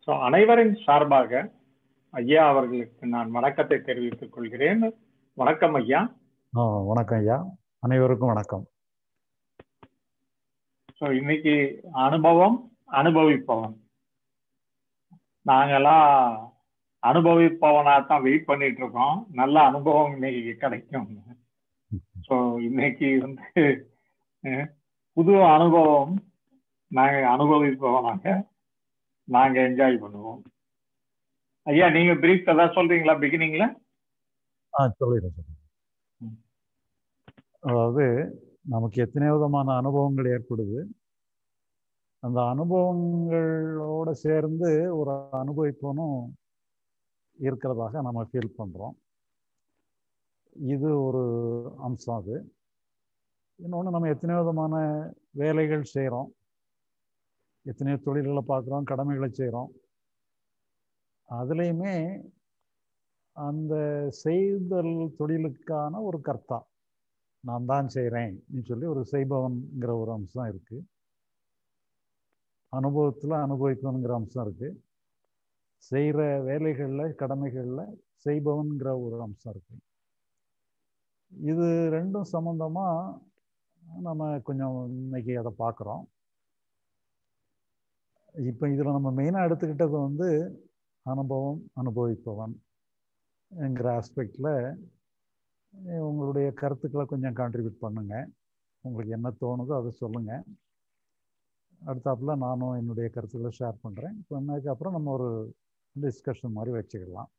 அனைவரின் சார்பாக ஐயா அவர்களுக்கு நான் வணக்கத்தை தெரிவித்துக் கொள்கிறேன். வணக்கம் ஐயா. வணக்கம் ஐயா, அனைவருக்கும் வணக்கம். இன்னைக்கு அனுபவம் அனுபவிப்பவன், நாங்கெல்லாம் அனுபவிப்பவனாத்தான் வெயிட் பண்ணிட்டு இருக்கோம். நல்ல அனுபவம் இன்னைக்கு கிடைக்கும். இன்னைக்கு புது அனுபவம் நாங்க அனுபவிப்பவனாக நாங்க என்ஜாய் பண்ணுவோம். ஐயா, நீங்க பிரீஃப் ஏதாவது சொல்றீங்களா பிகினிங்ல? சொல்லிடுறேன். அதாவது நமக்கு எத்தனை விதமான அனுபவங்கள் ஏற்படுது. அந்த அனுபவங்களோட சேர்ந்து ஒரு அனுபவிப்பனும் இருக்கிறதாக நம்ம ஃபீல் பண்றோம். இது ஒரு அம்சம். அது இன்னொன்று, நம்ம எத்தனை விதமான வேலைகள் செய்கிறோம், எத்தனையோ தொழில்களை பார்க்குறோம், கடமைகளை செய்கிறோம். அதுலேயுமே அந்த செய்தல் தொழிலுக்கான ஒரு கர்த்தா, நான் தான் செய்கிறேன்னு சொல்லி ஒரு செய்பவன்கிற ஒரு அம்சம் இருக்குது. அனுபவத்தில் அனுபவிப்பவன்கிற அம்சம் இருக்குது. செய்கிற வேலைகளில் கடமைகளில் செய்பவன்கிற ஒரு அம்சம் இருக்குது. இது ரெண்டும் சம்மந்தமாக நம்ம கொஞ்சம் இன்னைக்கு அதை பார்க்குறோம். இப்போ இதில் நம்ம மெயினாக எடுத்துக்கிட்டது அனுபவம் அனுபவிப்பவன் என்கிற ஆஸ்பெக்டில் உங்களுடைய கருத்துக்களை கொஞ்சம் கான்ட்ரிபியூட் பண்ணுங்க. உங்களுக்கு என்ன தோணுதோ அதை சொல்லுங்கள். அடுத்தாப்புல நானும் என்னுடைய கருத்துக்களை ஷேர் பண்ணுறேன். சொன்னதுக்கு அப்புறம் நம்ம ஒரு டிஸ்கஷன் மாதிரி வச்சுக்கலாம்.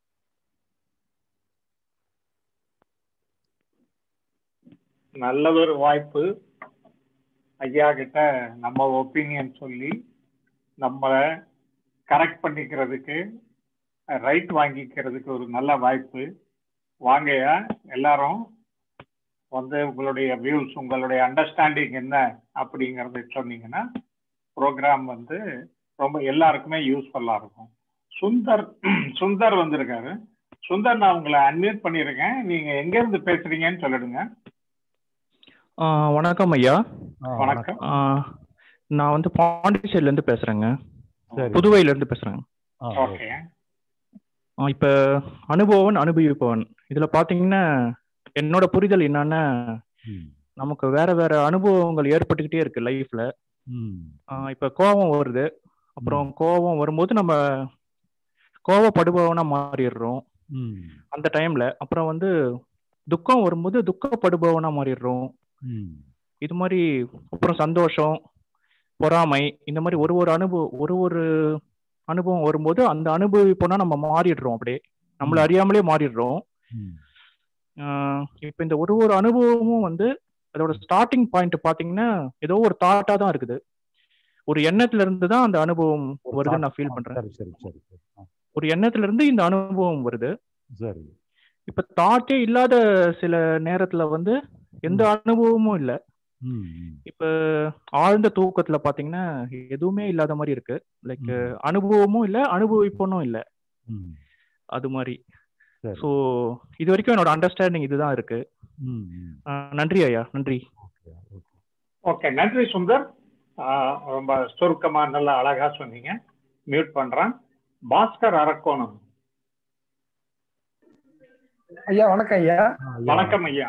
நல்ல ஒரு வாய்ப்பு. ஐயா கிட்ட நம்ம ஒப்பீனியன் சொல்லி நம்மளை கரெக்ட் பண்ணிக்கிறதுக்கு, ரைட் வாங்கிக்கிறதுக்கு ஒரு நல்ல வாய்ப்பு. வாங்கய்யா, எல்லாரும் உங்களுடைய வியூஸ், உங்களுடைய அண்டர்ஸ்டாண்டிங் என்ன அப்படிங்கறத சொன்னீங்கன்னா ப்ரோக்ராம் ரொம்ப எல்லாருக்குமே யூஸ்ஃபுல்லா இருக்கும். சுந்தர் வந்திருக்காரு. சுந்தர், நான் உங்களை அன்மியூட் பண்ணிருக்கேன். நீங்க எங்க இருந்து பேசுறீங்கன்னு சொல்லிடுங்க. வணக்கம் ஐயா. வணக்கம். நான் பாண்டிச்சேரியில இருந்து பேசுறேங்க. புதுவையில இருந்து பேசுறேங்க. ஓகே. இப்ப அனுபவன் அனுபவிப்பவன் இதுல பாத்தீங்கன்னா என்னோட புரிதல் என்னன்னா, நமக்கு வேற வேற அனுபவங்கள் ஏற்பட்டுக்கிட்டே இருக்கு லைஃப்ல. இப்ப கோபம் வருது. அப்புறம் கோபம் வரும்போது நம்ம கோபப்படுபவனா மாறிடுறோம் அந்த டைம்ல. அப்புறம் துக்கம் வரும்போது துக்கப்படுபவனா மாறிடுறோம். இது மாதிரி அப்புறம் சந்தோஷம், பொறாமை, இந்த மாதிரி ஒரு ஒரு அனுபவம் வரும்போது அந்த அனுபவிப்போனா நம்ம மாறிடுறோம். அப்படியே நம்மள அறியாமலே மாறிடுறோம். இப்ப இந்த ஒரு அனுபவமும் அதோட ஸ்டார்டிங் பாயிண்ட் பாத்தீங்கன்னா ஏதோ ஒரு தாட்டா தான் இருக்குது. ஒரு எண்ணத்துல இருந்து தான் அந்த அனுபவம் வருதுன்னு நான் ஃபீல் பண்றேன். ஒரு எண்ணத்துல இருந்து இந்த அனுபவம் வருது. இப்ப தாட்டே இல்லாத சில நேரத்துல எந்த அனுபவமும் இல்லை. இப்ப ஆழ்ந்த தூக்கத்துல பாத்தீங்கன்னா எதுவுமே இல்லாத மாதிரி இருக்கு. லைக் அனுபவமும் இல்ல, அனுபவிப்பனும் இல்ல, அது மாதிரி. சோ இது வரைக்கும் என்னோட அண்டர்ஸ்டாண்டிங் இதுதான் இருக்கு. நன்றி ஐயா, நன்றி. ஓகே, நன்றி சுந்தர். ரொம்ப சுருக்கமா நல்லா அழகா சொன்னீங்க. மியூட் பண்றேன். பாஸ்கர் அரக்கோணம். ஐயா வணக்கம் ஐயா. வணக்கம் ஐயா.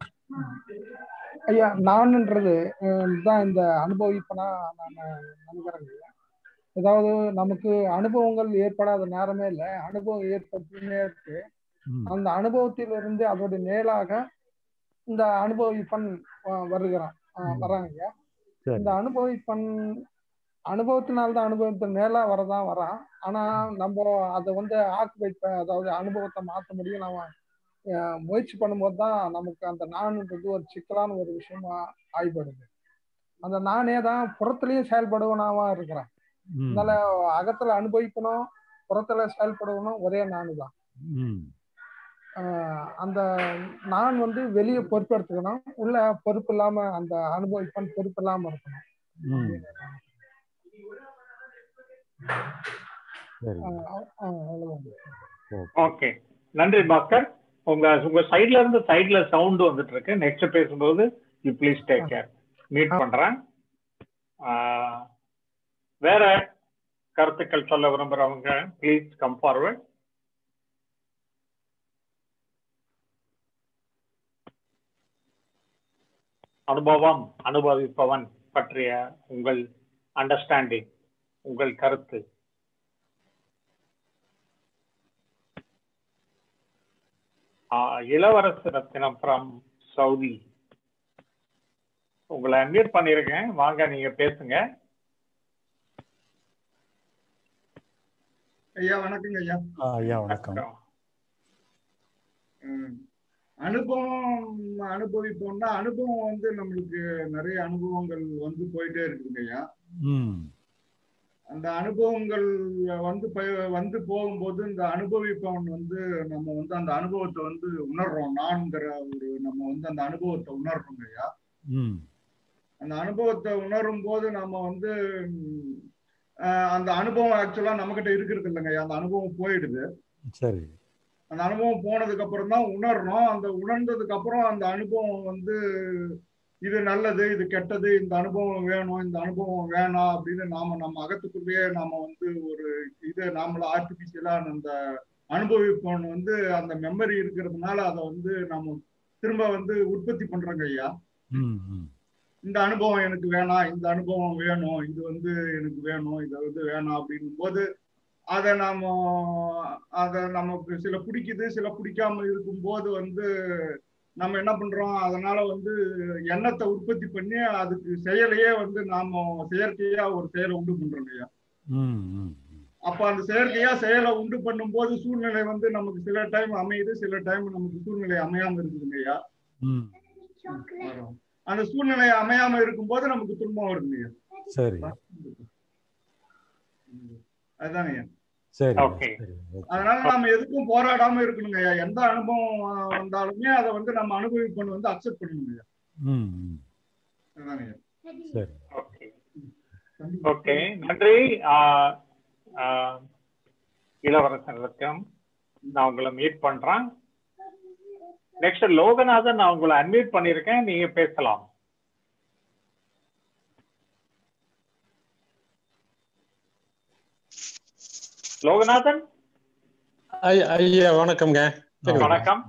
ஐயா, நான்ன்றது தான் இந்த அனுபவிப்பனா நான் நினைக்கிறேங்க. ஏதாவது நமக்கு அனுபவங்கள் ஏற்படாத நேரமே இல்லை, அனுபவம் ஏற்பட்டுமே இருக்கு. அந்த அனுபவத்திலிருந்து அதோட மேலாக இந்த அனுபவிப்பன் வர்றாங்க. இந்த அனுபவிப்பன் அனுபவத்தினால்தான் அனுபவத்தின் மேலா வரதான் வரான். ஆனா நம்ம அதை ஆக்குபைட், அதாவது அனுபவத்தை மாற்ற முடியும். நம்ம முயற்சி பண்ணும்போது தான் நமக்கு அந்த நான்ன்றது ஒரு சிக்கலான ஒரு விஷயமா ஆய்படுது. அந்த நானே தான் புறத்துலயும் செயல்படுவனாவா இருக்கிறேன். அதனால அகத்துல அனுபவிக்கணும், புறத்துல செயல்படுவனும் ஒரே நானு தான். அந்த நான் வெளியே பொறுப்பெடுத்துக்கணும், உள்ள பொறுப்பு இல்லாம அந்த அனுபவிப்பன் பொறுப்பு இல்லாம இருக்கணும். ஓகே, நன்றி பாஸ்கர். உங்க சைட்ல இருந்து சவுண்ட் வந்துட்டு இருக்கு. நெக்ஸ்ட் பேசும்போது you please take care. Mute பண்றேன். வேற கருத்துக்கள் சொல்ல விரும்புறவங்க ப்ளீஸ் கம் ஃபார்வர்ட். அனுபவம் அனுபவிப்பவன் பற்றிய உங்கள் அண்டர்ஸ்டாண்டிங், உங்கள் கருத்து. இளவரசு ரத்தினம் ஃப்ரம் சவுதி, உங்களை அன்மியூட் பண்ணிருக்கேன், வாங்க நீங்க பேசுங்க. ஐயா வணக்கங்க ஐயா. ஐயா வணக்கம். அனுபவம் அனுபவிப்போம்னா அனுபவம் வந்து நம்மளுக்கு நிறைய அனுபவங்கள் வந்து போயிட்டே இருக்குங்க ஐயா. அந்த அனுபவங்கள் வந்து போகும்போது இந்த அனுபவிப்பவன் வந்து நம்ம வந்து அந்த அனுபவத்தை வந்து உணர்றோம். நான்கிற ஒரு நம்ம வந்து அந்த அனுபவத்தை உணர்றோங்க ஐயா. அந்த அனுபவத்தை உணரும் போது நம்ம வந்து அந்த அனுபவம் ஆக்சுவலா நம்ம கிட்ட இருக்கிறது இல்லைங்க ஐயா. அந்த அனுபவம் போயிடுது. சரி. அந்த அனுபவம் போனதுக்கு அப்புறம் தான் உணர்றோம். அந்த உணர்ந்ததுக்கு அப்புறம் அந்த அனுபவம் வந்து இது நல்லது, இது கெட்டது, இந்த அனுபவம் வேணும், இந்த அனுபவம் வேணாம் அப்படின்னு நம்ம அகத்துக்குள்ளேயே நாம வந்து ஒரு இது நாமள ஆர்டிபிஷியலா அந்த அனுபவிப்போம் வந்து அந்த மெமரி இருக்கிறதுனால அதை வந்து நம்ம திரும்ப வந்து உற்பத்தி பண்றோங்க ஐயா. இந்த அனுபவம் எனக்கு வேணாம், இந்த அனுபவம் வேணும், இது வந்து எனக்கு வேணும், இதை வந்து வேணாம் அப்படின்னும் போது அதை நமக்கு சில பிடிக்குது, சில பிடிக்காம இருக்கும்போது வந்து நம்ம என்ன பண்றோம், அதனால வந்து எண்ணத்தை உற்பத்தி பண்ணி அதுக்கு செயலையே வந்து நாம செயற்கையா ஒரு செயலை உண்டு பண்றோம் இல்லையா. அப்ப அந்த செயற்கையா செயலை உண்டு பண்ணும் போது சூழ்நிலை வந்து நமக்கு சில டைம் அமையுது, சில டைம் நமக்கு சூழ்நிலை அமையாம இருக்குதுங்க ஐயா. அந்த சூழ்நிலை அமையாம இருக்கும்போது நமக்கு துன்பம் வருது ஐயா. சரி, அதுதாங்க ஐயா. அதனால நாம எதுக்கும் போராடாம இருக்கணுங்க ஐயா. எந்த அனுபவம் வந்தாலுமே அதை வந்து நம்ம அனுபவிப்பது வந்து அக்செப்ட் பண்ணணுங்க ஐயா. ஓகே, நன்றி இளவரசன் ரத்தினம். நான் உங்களை மீட் பண்றேன். நெக்ஸ்ட் லோகநாதன், நான் உங்களை அன்மியூட் பண்ணிருக்கேன், நீங்க பேசலாம். லோகநாதன் ஐயா வணக்கம்ங்க. வணக்கம்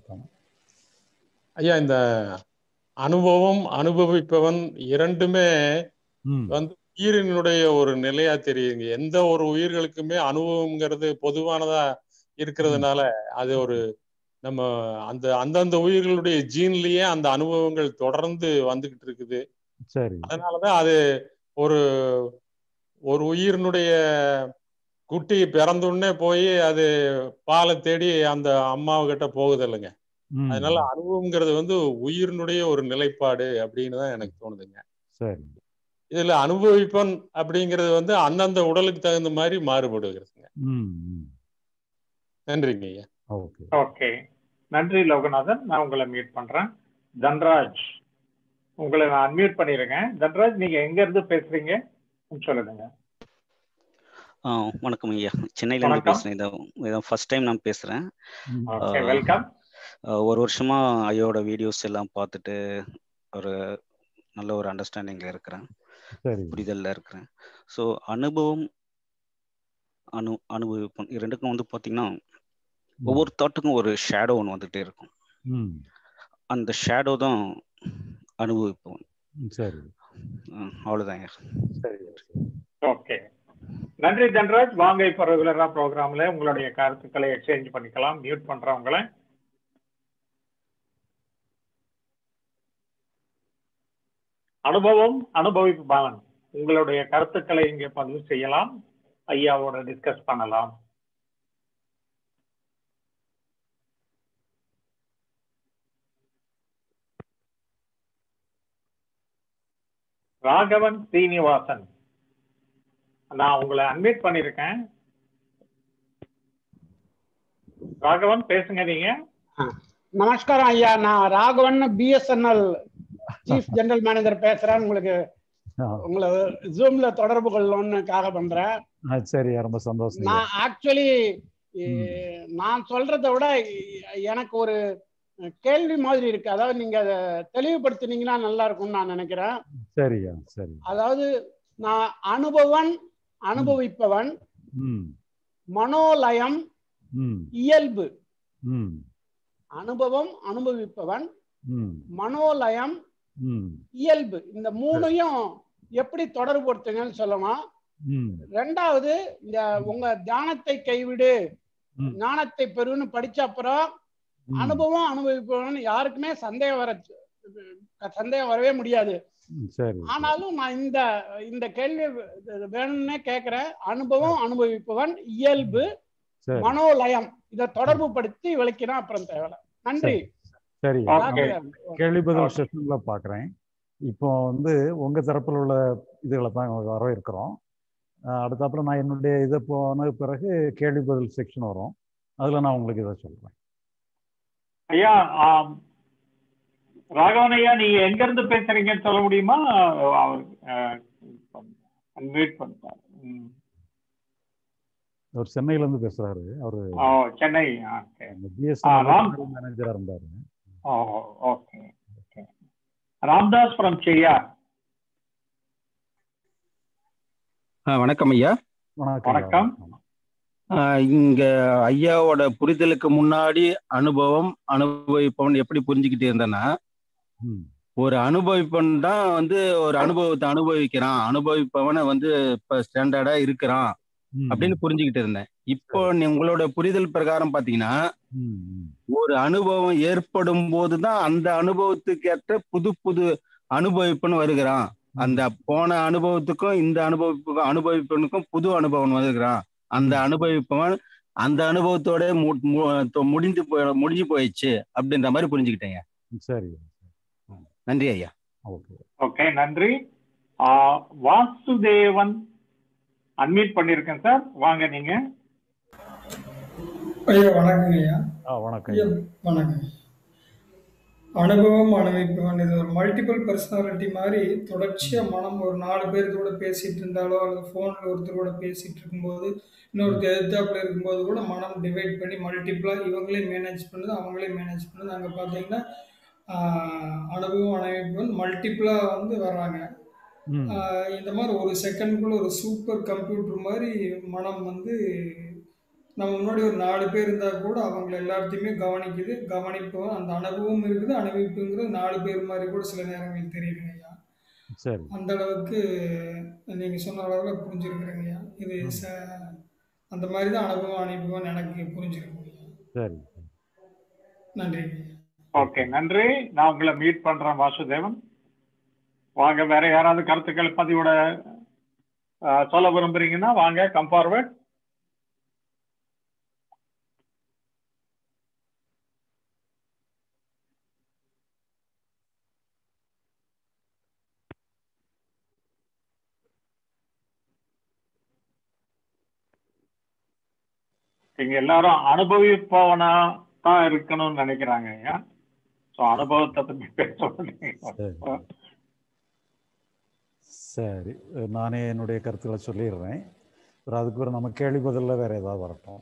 ஐயா. இந்த அனுபவம் அனுபவிப்பவன் இரண்டுமே வந்து உயிரினுடைய ஒரு நிலையா தெரியுங்க. எந்த ஒரு உயிர்களுக்குமே அனுபவம்ங்கிறது பொதுவானதா இருக்கிறதுனால அது ஒரு நம்ம அந்தந்த உயிர்களுடைய ஜீன்லயே அந்த அனுபவங்கள் தொடர்ந்து வந்துகிட்டு இருக்குது. சரி. அதனாலதான் அது ஒரு உயிரினுடைய குட்டி பிறந்துடனே போய் அது பாலை தேடி அந்த அம்மாவுகிட்ட போகுது இல்லைங்க. அதனால அனுபவம்ங்கிறது வந்து உயிரினுடைய ஒரு நிலைப்பாடு அப்படின்னு தான் எனக்கு தோணுதுங்க. சரி. இதுல அனுபவிப்பன் அப்படிங்கிறது வந்து அந்தந்த உடலுக்கு தகுந்த மாதிரி மாறுபடுகிறதுங்க. நன்றிங்க ஐயா. ஓகே, நன்றி லோகநாதன். நான் உங்களை மியூட் பண்றேன். தன்ராஜ், உங்களை நான் அன்மியூட் பண்ணிருக்கேன். தன்ராஜ், நீங்க எங்க இருந்து பேசுறீங்க சொல்லுங்க. வணக்கம் ஐயா, சென்னையில இருந்து பேசுறேன். இதான் ஃபர்ஸ்ட் டைம் நான் பேசுறேன். வெல்கம். ஒரு வருஷமா ஐயோட வீடியோஸ் எல்லாம் பார்த்துட்டு ஒரு நல்ல ஒரு அண்டர்ஸ்டாண்டிங்ல இருக்கிறேன், புரிதல்ல இருக்கிறேன். ஸோ அனுபவம் அனுபவிப்போம் இரண்டுக்கும் வந்து பாத்தீங்கன்னா ஒவ்வொரு தாட்டுக்கும் ஒரு ஷேடோ ஒன்று வந்துட்டே இருக்கும். அந்த ஷேடோ தான் அனுபவிப்போம். அவ்வளவுதான். ஓகே, நன்றி தன்ராஜ். வாங்க இப்ப ரெகுலரா ப்ரோக்ராம்ல உங்களுடைய கருத்துக்களை எக்ஸ்சேஞ்ச் பண்ணிக்கலாம். மியூட் பண்றவங்களை. அனுபவம் அனுபவிப்பவன், உங்களுடைய கருத்துக்களை இங்கே பதிவு செய்யலாம், ஐயாவோட டிஸ்கஸ் பண்ணலாம். ராகவன் சீனிவாசன், நான் உங்களை அன்மியூட் பண்ணிருக்கேன். ராகவன் பேசுங்க நீங்க. நமஸ்காரம் ஐயா, நான் Raghavan, BSNL chief general manager பேசுறேன். உங்களை ஜூம்ல தொடர்பு கொள்ளணும்னுக்காக பண்றேன். சரி, ரொம்ப சந்தோஷம். நான் ஆக்சுவலி நான் சொல்றதை விட எனக்கு ஒரு கேள்வி மாதிரி இருக்கு. அதாவது நீங்க அதை தெளிவுபடுத்தினீங்கன்னா நல்லா இருக்கும்னு நான் நினைக்கிறேன். சரியா, சரி. அதாவது நான் அனுபவன் அனுபவிப்பவன், மனோலயம், இயல்பு. அனுபவம், அனுபவிப்பவன், மனோலயம், இயல்பு. இந்த மூணையும் எப்படி தொடர்புபடுத்துங்கன்னு சொல்லணும். ரெண்டாவது, இந்த உங்க தியானத்தை கைவிடு, ஞானத்தை பெறுன்னு படிச்ச அப்புறம் அனுபவம் அனுபவிப்பவன் யாருக்குமே சந்தேகம் வரவே முடியாது. ஆனாலும் நான் இந்த கேள்வி வேணும்னே கேட்கிறேன். அனுபவம், அனுபவிப்பவன், இயல்பு, மனோலயம், இதை தொடர்பு படுத்தி விளக்கினா அப்புறம் தேவை. நன்றி. சரி, கேள்வி பதில் செஷன்ல பாக்குறேன். இப்போ உங்க தரப்புல உள்ள இதுகளை தான் வரவேற்கிறோம். அடுத்தாப்புல நான் என்னுடைய இதை போன பிறகு கேள்வி பதில் செக்ஷன் வரும். அதுல நான் உங்களுக்கு இதை சொல்றேன். ஐயா, ராகவன் ஐயா, நீங்க எங்க இருந்து பேசுறீங்கன்னு சொல்ல முடியுமா? அவர் சென்னையில இருந்து பேசுறாரு. அவரு சென்னை மேனேஜரா இருந்தாரு. ராம்தாஸ் ஃப்ரம் செய்யார். வணக்கம் ஐயா. வணக்கம். இங்க ஐயாவோட புரிதலுக்கு முன்னாடி அனுபவம், அனுபவிப்பவன் எப்படி புரிஞ்சுக்கிட்டு இருந்தேன்னா, ஒரு அனுபவிப்பவன் தான் ஒரு அனுபவத்தை அனுபவிக்கிறான், அனுபவிப்பவனை இப்ப ஸ்டாண்டர்டா இருக்கிறான் அப்படின்னு புரிஞ்சுக்கிட்டு இருந்தேன். இப்போ உங்களோட புரிதல் பிரகாரம் பாத்தீங்கன்னா, ஒரு அனுபவம் ஏற்படும் போதுதான் அந்த அனுபவத்துக்கு ஏற்ற புது புது அனுபவிப்பன் வருகிறான். அந்த போன அனுபவத்துக்கும் இந்த அனுபவிப்பனுக்கும் புது அனுபவம் வருகிறான். அந்த அனுபவிப்பவன் அந்த அனுபவத்தோட முடிஞ்சு போயிடுச்சு அப்படின்ற மாதிரி புரிஞ்சுக்கிட்டேங்க. சரி, நன்றி ஐயா. ஓகே, நன்றி. வாசுதேவன் அன்மியூட் பண்ணிருக்கேன் சார், வாங்க நீங்க. ஐயா வணக்கங்க ஐயா. வணக்கம். வணக்கம். அனுபவம், அனுபவிப்பவன் இது ஒரு மல்டிபிள் பர்சனாலிட்டி மாதிரி தொடர்ச்சியா மனம் ஒரு 4 பேர் கூட பேசிட்டு இருந்தாலோ அல்லது போன்ல ஒருத்தர் கூட பேசிட்டு இருக்கும்போது இன்னொருத்தர் எதிர்த்தாப்புல இருக்கும்போது கூட மனம் டிவைட் பண்ணி மல்டிபிளா இவங்களே மேனேஜ் பண்ணுது, அவங்களே மேனேஜ் பண்ணுது. அங்கே பார்த்தீங்கன்னா அனுபவம், அனுபவிப்பவன் மல்டிபிளா வர்றாங்க. இந்த மாதிரி ஒரு செகண்ட்குள்ள ஒரு சூப்பர் கம்ப்யூட்டர் மாதிரி மனம் நம்ம முன்னாடி ஒரு 4 பேர் இருந்தால் கூட அவங்களை எல்லாத்தையுமே கவனிக்குது. கவனிப்பவன் அந்த அனுபவம் இருக்குது, அனுபவிப்புங்கிறது 4 பேர் மாதிரி கூட சில நேரங்கள் தெரியுதுங்க ஐயா. அந்த அளவுக்கு நீங்க சொன்ன அளவுல புரிஞ்சிருக்கிறேங்க ஐயா. இது அந்த மாதிரி தான் அனுபவம், அனுபவம் எனக்கு புரிஞ்சிருக்குங்க ஐயா. சரி, நன்றி. ஓகே, நன்றி. நான் உங்களை மீட் பண்றேன் வாசுதேவன். வாங்க, வேற யாராவது கருத்துக்கள் பதிவோட சொல்ல விரும்புறீங்கன்னா வாங்க, கம் ஃபார்வர்ட். இங்க எல்லாரும் அனுபவிப்பவனா தான் இருக்கணும்னு நினைக்கிறாங்க ஐயா. அனுபவத்தை பத்தி பேச. சரி, நானே என்னுடைய கருத்துக்களை சொல்லிடுறேன். அதுக்கு பிறகு நம்ம கேள்வி பதிலில் வேற ஏதாவது வரட்டும்.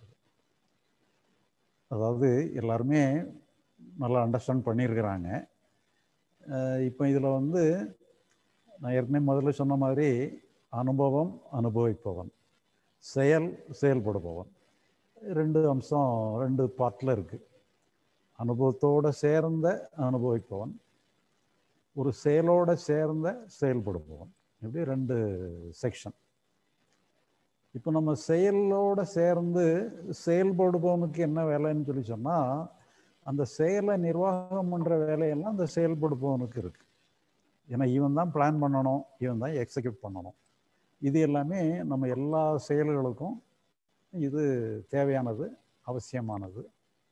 அதாவது எல்லாருமே நல்லா அண்டர்ஸ்டாண்ட் பண்ணியிருக்கிறாங்க. இப்போ இதில் நான் ஏற்கனவே முதல்ல சொன்ன மாதிரி அனுபவம், அனுபவிப்பவன், செயல்படுபவன், 2 அம்சம் 2 பார்ட்டில் இருக்குது. அனுபவத்தோடு சேர்ந்த அனுபவிப்பவன், ஒரு செயலோட சேர்ந்த செயல்படுபவன், இப்படி 2 செக்ஷன். இப்போ நம்ம செயலோட சேர்ந்து செயல்படுபவனுக்கு என்ன வேலைன்னு சொல்லி சொன்னால், அந்த செயலை நிர்வாகம் பண்ணுற வேலையெல்லாம் அந்த செயல்படுபவனுக்கு இருக்குது. ஏன்னா இவன் தான் பிளான் பண்ணணும், இவன் தான் எக்ஸிக்யூட் பண்ணணும். இது எல்லாமே நம்ம எல்லா செயல்களுக்கும் இது தேவையானது, அவசியமானது.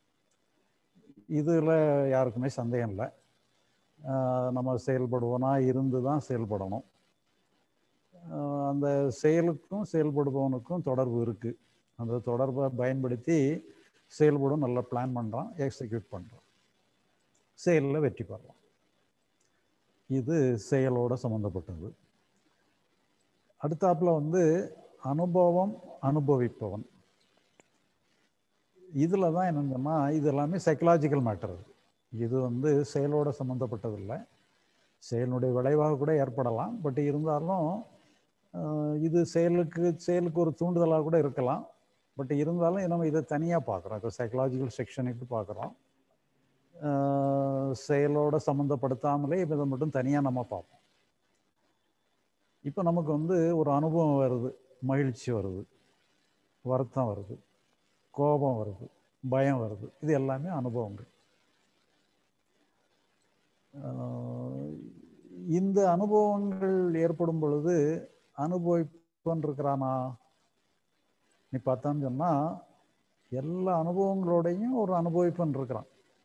இதில் யாருக்குமே சந்தேகம் இல்லை. நம்ம செயல்படுவோனா இருந்து தான் செயல்படணும். அந்த செயலுக்கும் செயல்படுபவனுக்கும் தொடர்பு இருக்குது. அந்த தொடர்பை பயன்படுத்தி செயல்படும் நல்லா பிளான் பண்ணுறான், எக்ஸிக்யூட் பண்ணுறான், செயலில் வெற்றி பெறலாம். இது செயலோட சம்மந்தப்பட்டது. அடுத்தாப்புல அனுபவம், அனுபவிப்பவன். இதில் தான் என்னங்கன்னா இது எல்லாமே சைக்கலாஜிக்கல் மேட்டர். இது செயலோட சம்மந்தப்பட்டதில்லை. செயலுடைய விளைவாக கூட ஏற்படலாம். பட் இருந்தாலும் இது செயலுக்கு ஒரு தூண்டுதலாக கூட இருக்கலாம். பட் இருந்தாலும் நம்ம இதை தனியாக பார்க்குறோம். இப்போ சைக்கலாஜிக்கல் செக்ஷனுக்கு பார்க்குறோம். செயலோட சம்மந்தப்படுத்தாமலே இதை மட்டும் தனியாக நம்ம பார்ப்போம். இப்போ நமக்கு வந்து ஒரு அனுபவம் வருது, மகிழ்ச்சி வருது, வருத்தம் வருது, கோபம் வருது, பயம் வருது. இது எல்லாமே அனுபவங்கள். இந்த அனுபவங்கள் ஏற்படும் பொழுது அனுபவிப்பன் இருக்கிறானா நீ பார்த்தான்னு சொன்னா எல்லா அனுபவங்களோடையும் ஒரு அனுபவிப்பன் இருக்கிறான்.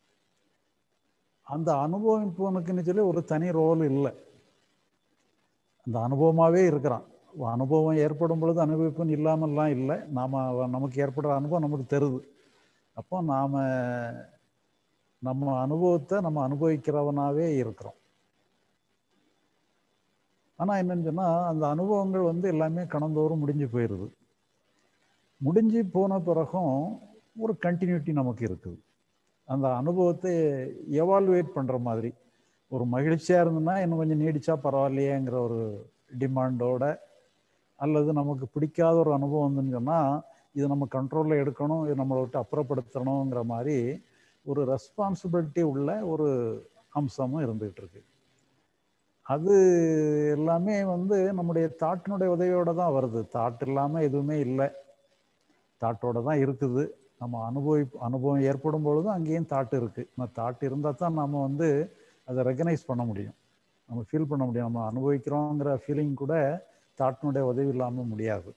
அந்த அனுபவிப்பவனுக்குன்னு சொல்லி ஒரு தனி ரோல் இல்லை, அந்த அனுபவமாகவே இருக்கிறான். அனுபவம் ஏற்படும் பொழுது அனுபவிப்பன் இல்லாமல்லாம் இல்லை. நமக்கு ஏற்படுற அனுபவம் நமக்கு தருது. அப்போ நம்ம அனுபவத்தை நம்ம அனுபவிக்கிறவனாவே இருக்கிறோம். ஆனால் என்னன்னு சொன்னால் அந்த அனுபவங்கள் வந்து எல்லாமே கணந்தோறும் முடிஞ்சு போயிடுது. முடிஞ்சு போன பிறகும் ஒரு கண்டினியூட்டி நமக்கு இருக்குது. அந்த அனுபவத்தை எவால்வேட் பண்ணுற மாதிரி ஒரு மகிழ்ச்சியாக இருந்ததுன்னா இன்னும் கொஞ்சம் நீடிச்சா பரவாயில்லையேங்கிற ஒரு டிமாண்டோட, அல்லது நமக்கு பிடிக்காத ஒரு அனுபவம் வந்துன்னு சொன்னால் இது நம்ம கண்ட்ரோலில் எடுக்கணும், இது நம்மளை விட்டு அப்புறப்படுத்தணுங்கிற மாதிரி ஒரு ரெஸ்பான்சிபிலிட்டி உள்ள ஒரு அம்சமும் இருந்துகிட்டு இருக்கு. அது எல்லாமே வந்து நம்முடைய தாட்டினுடைய உதவியோடு தான் வருது. தாட் இல்லாமல் எதுவுமே இல்லை, தாட்டோட தான் இருக்குது. நம்ம அனுபவம் ஏற்படும் பொழுதும் அங்கேயும் தாட் இருக்குது. நம்ம தாட் இருந்தால் தான் நம்ம வந்து அதை ரெகனைஸ் பண்ண முடியும், நம்ம ஃபீல் பண்ண முடியும். நம்ம அனுபவிக்கிறோங்கிற ஃபீலிங் கூட தாட்டினுடைய உதவி இல்லாமல் முடியாது.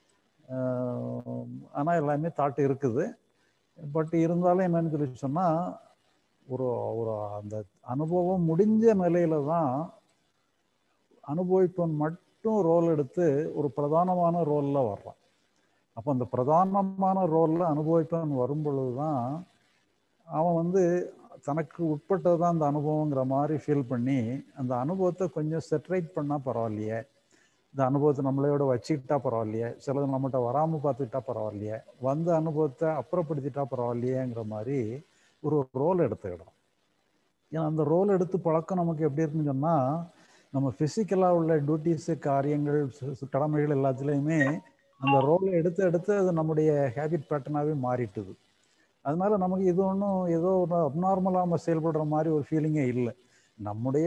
ஆனால் எல்லாமே தாட் இருக்குது. பட் இருந்தாலும் என்னன்னு சொல்லி சொன்னால் ஒரு அந்த அனுபவம் முடிஞ்ச நிலையில தான் அனுபவிப்பவன் மட்டும் ரோல் எடுத்து ஒரு பிரதானமான ரோலில் வர்றான். அப்போ அந்த பிரதானமான ரோலில் அனுபவிப்பவன் வரும் பொழுது தான் அவன் வந்து தனக்கு உட்பட்டது தான் அந்த அனுபவங்கிற மாதிரி ஃபீல் பண்ணி அந்த அனுபவத்தை கொஞ்சம் செட்ரேட் பண்ணால் பரவாயில்லையே, இந்த அனுபவத்தை நம்மளையோட வச்சுக்கிட்டா பரவாயில்லையே, சிலது நம்மகிட்ட வராமல் பார்த்துக்கிட்டா பரவாயில்லையே, வந்த அனுபவத்தை அப்புறப்படுத்திட்டா பரவாயில்லையேங்கிற மாதிரி ஒரு ரோல் எடுத்துக்கிடும். ஏன்னா அந்த ரோல் எடுத்து பழக்கம் நமக்கு எப்படி இருக்குன்னு சொன்னால் நம்ம ஃபிசிக்கலாக உள்ள டியூட்டிஸு, காரியங்கள், கடமைகள் எல்லாத்துலேயுமே அந்த ரோலை எடுத்து அது நம்முடைய ஹேபிட் பேட்டர்னாகவே மாறிட்டுது. அதனால நமக்கு இது ஒன்றும் ஏதோ ஒரு அப்நார்மலாக நம்ம செயல்படுற மாதிரி ஒரு ஃபீலிங்கே இல்லை. நம்முடைய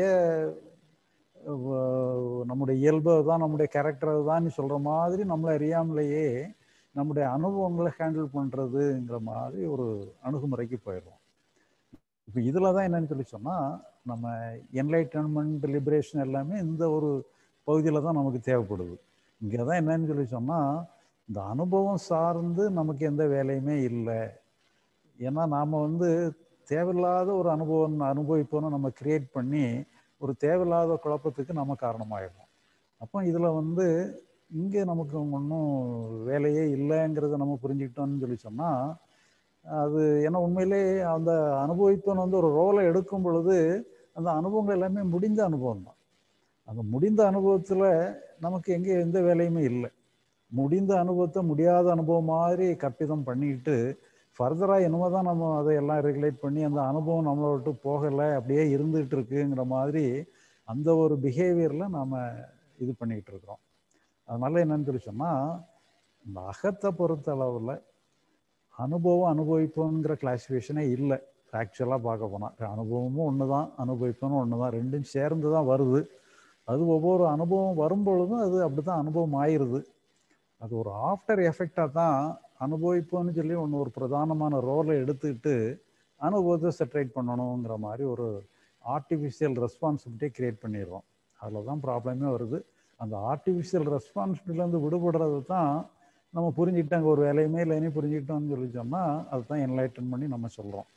இயல்பு தான், நம்முடைய கேரக்டர் தான் சொல்கிற மாதிரி நம்மளை அறியாமலேயே நம்முடைய அனுபவங்களை ஹேண்டில் பண்ணுறதுங்கிற மாதிரி ஒரு அணுகுமுறைக்கு போயிடுவோம். இப்போ இதில் தான் என்னன்னு சொல்லி சொன்னால் நம்ம என்லைட்டன்மெண்ட், லிபரேஷன் எல்லாமே இந்த ஒரு பகுதியில் தான் நமக்கு தேவைப்படுது. இங்கே தான் என்னன்னு சொல்லி சொன்னால் இந்த அனுபவம் சார்ந்து நமக்கு எந்த வேலையுமே இல்லை. ஏன்னா நாம் வந்து தேவையில்லாத ஒரு அனுபவிப்போன்னு நம்ம கிரியேட் பண்ணி ஒரு தேவையில்லாத குழப்பத்துக்கு நம்ம காரணமாயிடும். அப்போ இதில் வந்து இங்கே நமக்கு ஒன்றும் வேலையே இல்லைங்கிறத நம்ம புரிஞ்சுக்கிட்டோம்னு சொல்லி சொன்னால் அது ஏன்னா உண்மையிலே அந்த அனுபவிப்பவன் வந்து ஒரு ரோலை எடுக்கும் பொழுது அந்த அனுபவங்கள் எல்லாமே முடிந்த அனுபவம் தான். அந்த முடிந்த அனுபவத்தில் நமக்கு எந்த வேலையுமே இல்லை. முடிந்த அனுபவத்தை முடியாத அனுபவம் மாதிரி கற்பிதம் பண்ணிக்கிட்டு ஃபர்தராக என்னமோ தான் நம்ம அதை எல்லாம் ரெகுலேட் பண்ணி அந்த அனுபவம் நம்மளை விட்டு போகலை, அப்படியே இருந்துகிட்டு இருக்குங்கிற மாதிரி அந்த ஒரு பிஹேவியரில் நாம் இது பண்ணிக்கிட்டு இருக்கிறோம். அதனால என்னன்னு சொல்லி சொன்னால் இந்த அகத்தை பொறுத்த அளவில் அனுபவிப்போங்கிற கிளாசிஃபிகேஷனே இல்லை. ஆக்சுவலாக பார்க்க போனால் அனுபவமும் ஒன்று தான், அனுபவிப்பனும் ஒன்று தான், ரெண்டும் சேர்ந்து தான் வருது. அது ஒவ்வொரு அனுபவம் வரும்பொழுதும் அது அப்படி தான் அனுபவம் ஆயிடுது. அது ஒரு ஆஃப்டர் எஃபெக்டாக தான் அனுபவிப்போன்னு சொல்லி ஒரு பிரதானமான ரோலை எடுத்துக்கிட்டு அனுபவத்தை செட்ரேட் பண்ணணுங்கிற மாதிரி ஒரு ஆர்டிஃபிஷியல் ரெஸ்பான்சிபிலிட்டியை கிரியேட் பண்ணிடுறோம். அதில் தான் ப்ராப்ளமே வருது. அந்த ஆர்டிஃபிஷியல் ரெஸ்பான்சிபிலிட்டிலேருந்து விடுபடுறது தான் நம்ம புரிஞ்சுக்கிட்டாங்க, ஒரு வேலையுமே இல்லைன்னு புரிஞ்சுக்கிட்டோம்னு சொல்லி சொன்னால் அதுதான் என்லைட்டன் பண்ணி நம்ம சொல்கிறோம்.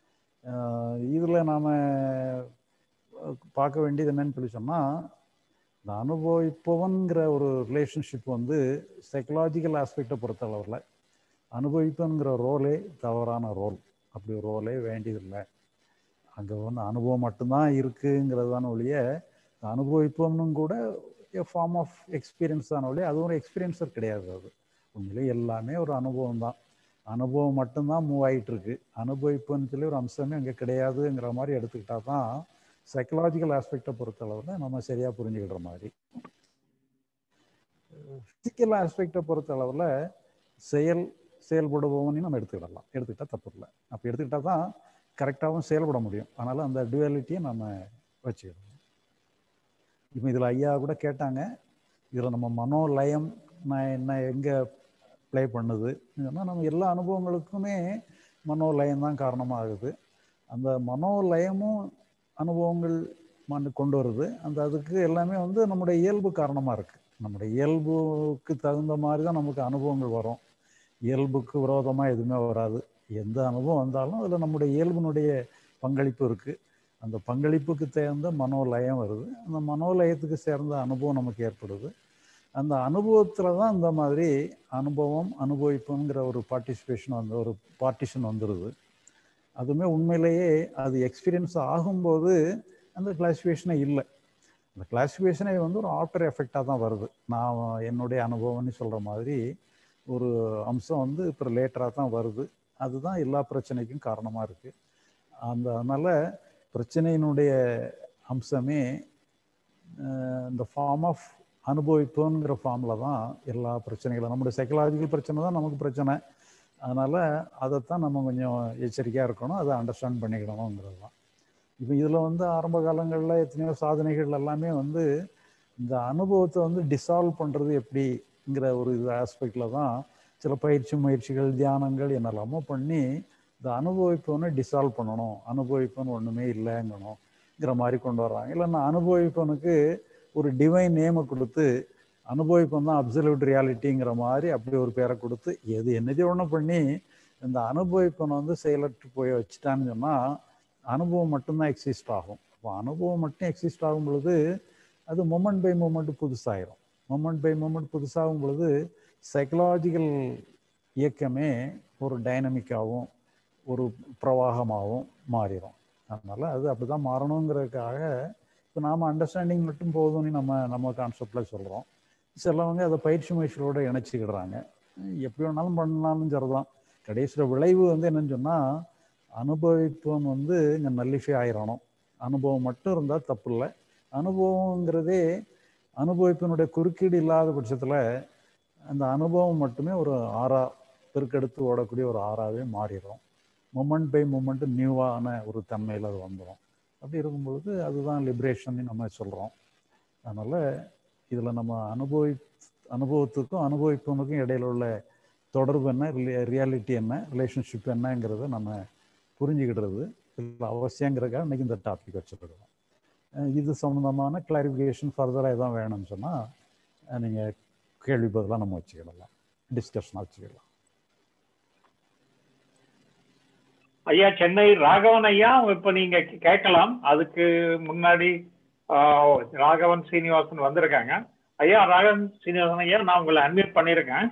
இதில் நாம் பார்க்க வேண்டியது என்னன்னு சொல்லி சொன்னால் இந்த அனுபவிப்பவன்கிற ஒரு ரிலேஷன்ஷிப் வந்து சைக்கலாஜிக்கல் ஆஸ்பெக்டை பொறுத்தளவில் அனுபவிப்பவன்கிற ரோலே தவறான ரோல். அப்படி ஒரு ரோலே வேண்டியதில்லை. அங்கே வந்து அனுபவம் மட்டும்தான் இருக்குங்கிறது தானே ஒழிய அனுபவிப்பவனும் கூட ஃபார்ம் ஆஃப் எக்ஸ்பீரியன்ஸ் தானே ஒழிய அது ஒரு எக்ஸ்பீரியன்ஸர் கிடையாது. அது உண்மையிலே எல்லாமே ஒரு அனுபவம் தான். அனுபவம் மட்டும்தான் மூவ் ஆகிட்டு இருக்கு. அனுபவிப்புன்னு சொல்லி ஒரு அம்சமே அங்கே கிடையாதுங்கிற மாதிரி எடுத்துக்கிட்டா தான் சைக்கலாஜிக்கல் ஆஸ்பெக்டை பொறுத்தளவில் நம்ம சரியாக புரிஞ்சுக்கிற மாதிரி. ஃபிசிக்கல் ஆஸ்பெக்டை பொறுத்த அளவில் செயல்படுபவனையும் நம்ம எடுத்துக்கிட்டா தப்பு இல்லை. அப்போ எடுத்துக்கிட்டா தான் கரெக்டாகவும் செயல்பட முடியும். அதனால் அந்த டுவாலிட்டியை நம்ம வச்சுக்கணும். இப்போ இதில் ஐயா கூட கேட்டாங்க, இதில் நம்ம மனோலயம் என்ன எங்கே ப்ளே பண்ணுது சொன்னால், நம்ம எல்லா அனுபவங்களுக்குமே மனோலயம் தான் காரணமாகுது. அந்த மனோலயமும் அனுபவங்கள் கொண்டு வருது. அதுக்கு எல்லாமே நம்முடைய இயல்பு காரணமாக இருக்குது. நம்முடைய இயல்புக்கு தகுந்த மாதிரி தான் நமக்கு அனுபவங்கள் வரும். இயல்புக்கு விரோதமாக எதுவுமே வராது. எந்த அனுபவம் வந்தாலும் அதில் நம்முடைய இயல்பினுடைய பங்களிப்பு இருக்குது. அந்த பங்களிப்புக்கு சேர்ந்த மனோலயம் வருது. அந்த மனோலயத்துக்கு சேர்ந்த அனுபவம் நமக்கு ஏற்படுது. அந்த அனுபவத்தில் தான் இந்த மாதிரி அனுபவம் அனுபவிப்புங்கிற ஒரு பார்ட்டிசிபேஷன் ஒரு பார்ட்டிஷன் வந்துடுது. அதுவுமே உண்மையிலேயே அது எக்ஸ்பீரியன்ஸ் ஆகும்போது அந்த கிளாசிஃபிகேஷனே இல்லை. அந்த கிளாசிஃபிகேஷனே ஒரு ஆஃப்டர் எஃபெக்டாக தான் வருது. நான் என்னுடைய அனுபவம்னு சொல்கிற மாதிரி ஒரு அம்சம் இப்போ லேட்டராக தான் வருது. அதுதான் எல்லா பிரச்சனைக்கும் காரணமாக இருக்குது. அதனால் பிரச்சனையினுடைய அம்சமே இந்த ஃபார்ம் ஆஃப் அனுபவிப்புங்கிற ஃபார்மில் தான் எல்லா பிரச்சனைகளும். நம்முடைய சைக்கலாஜிக்கல் பிரச்சனை தான் நமக்கு பிரச்சனை. அதனால் அதைத்தான் நம்ம கொஞ்சம் எச்சரிக்கையாக இருக்கணும், அதை அண்டர்ஸ்டாண்ட் பண்ணிக்கணுங்கிறது தான். இப்போ இதில் ஆரம்ப காலங்களில் எத்தனையோ சாதனைகள் எல்லாமே இந்த அனுபவத்தை டிசால்வ் பண்ணுறது எப்படிங்கிற ஒரு ஆஸ்பெக்டில் தான் சில முயற்சிகள் தியானங்கள் என்னெல்லாமோ பண்ணி இந்த அனுபவிப்பவனை டிசால்வ் பண்ணணும், அனுபவிப்பவன் ஒன்றுமே இல்லைங்கணுங்கிற மாதிரி கொண்டு வர்றாங்க. இல்லைன்னா அனுபவிப்பவனுக்கு ஒரு டிவைன் நேமை கொடுத்து அனுபவிப்பன் தான் அப்சல்யூட் ரியாலிட்டிங்கிற மாதிரி அப்படி ஒரு பேரை கொடுத்து என்னதே ஒன்று பண்ணி இந்த அனுபவிப்பனை செயலற்று போய் வச்சுட்டான்னு சொன்னால் அனுபவம் மட்டும்தான் எக்ஸிஸ்ட் ஆகும். இப்போ அனுபவம் மட்டும் எக்ஸிஸ்ட் ஆகும் பொழுது அது மொமெண்ட் பை மொமெண்ட் புதுசாகிடும். மொமெண்ட் பை மொமெண்ட் புதுசாகும் பொழுது சைக்கலாஜிக்கல் இயக்கமே ஒரு டைனமிக்காகவும் ஒரு பிரவாகமாகவும் மாறிடும். அதனால் அது அப்படி தான் மாறணுங்கிறதுக்காக இப்போ நாம் அண்டர்ஸ்டாண்டிங் மட்டும் போதும்னு நம்ம கான்செப்டில் சொல்கிறோம். சிலவங்க அதை பயிற்சி முயற்சிகளோடு இணைச்சிக்கிடுறாங்க. எப்படி வேணாலும் பண்ணாலும் சரிதான். கடைசியில் விளைவு என்னன்னு சொன்னால் அனுபவிப்பவன் இங்கே நல்லிஃபை ஆயிடணும். அனுபவம் மட்டும் இருந்தால் தப்பு இல்லை. அனுபவங்கிறதே அனுபவிப்பினுடைய குறுக்கீடு இல்லாத பட்சத்தில் அந்த அனுபவம் மட்டுமே ஒரு ஆறா பெருக்கெடுத்து ஓடக்கூடிய ஒரு ஆறாவே மாறிடும். மொமெண்ட் பை மொமெண்ட் நியூவான ஒரு தன்மையில் அது வந்துடும். அப்படி இருக்கும் பொழுது அதுதான் லிபரேஷன் நம்ம சொல்கிறோம். அதனால் இதில் நம்ம அனுபவத்துக்கும் அனுபவிப்பவனுக்கும் இடையில உள்ள தொடர்பு என்ன, ரியாலிட்டி என்ன, ரிலேஷன்ஷிப் என்னங்கிறத நம்ம புரிஞ்சுக்கிடுறது இதில் அவசியங்கிறதுக்காக இன்றைக்கி இந்த டாபிக் வச்சுக்கிடுவோம். இது சம்மந்தமான கிளாரிஃபிகேஷன் ஃபர்தராக எதாவது வேணும்னு சொன்னால் நீங்கள் கேள்வி பதிலாக நம்ம வச்சுக்கிடலாம், டிஸ்கஷனாக வச்சுக்கலாம். ஐயா சென்னை ராகவன் ஐயா இப்ப நீங்க கேட்கலாம். அதுக்கு முன்னாடி ராகவன் சீனிவாசன் வந்திருக்காங்க. ஐயா ராகவன் சீனிவாசன் ஐயா, நான் உங்களை அன்மியூட் பண்ணிருக்கேன்.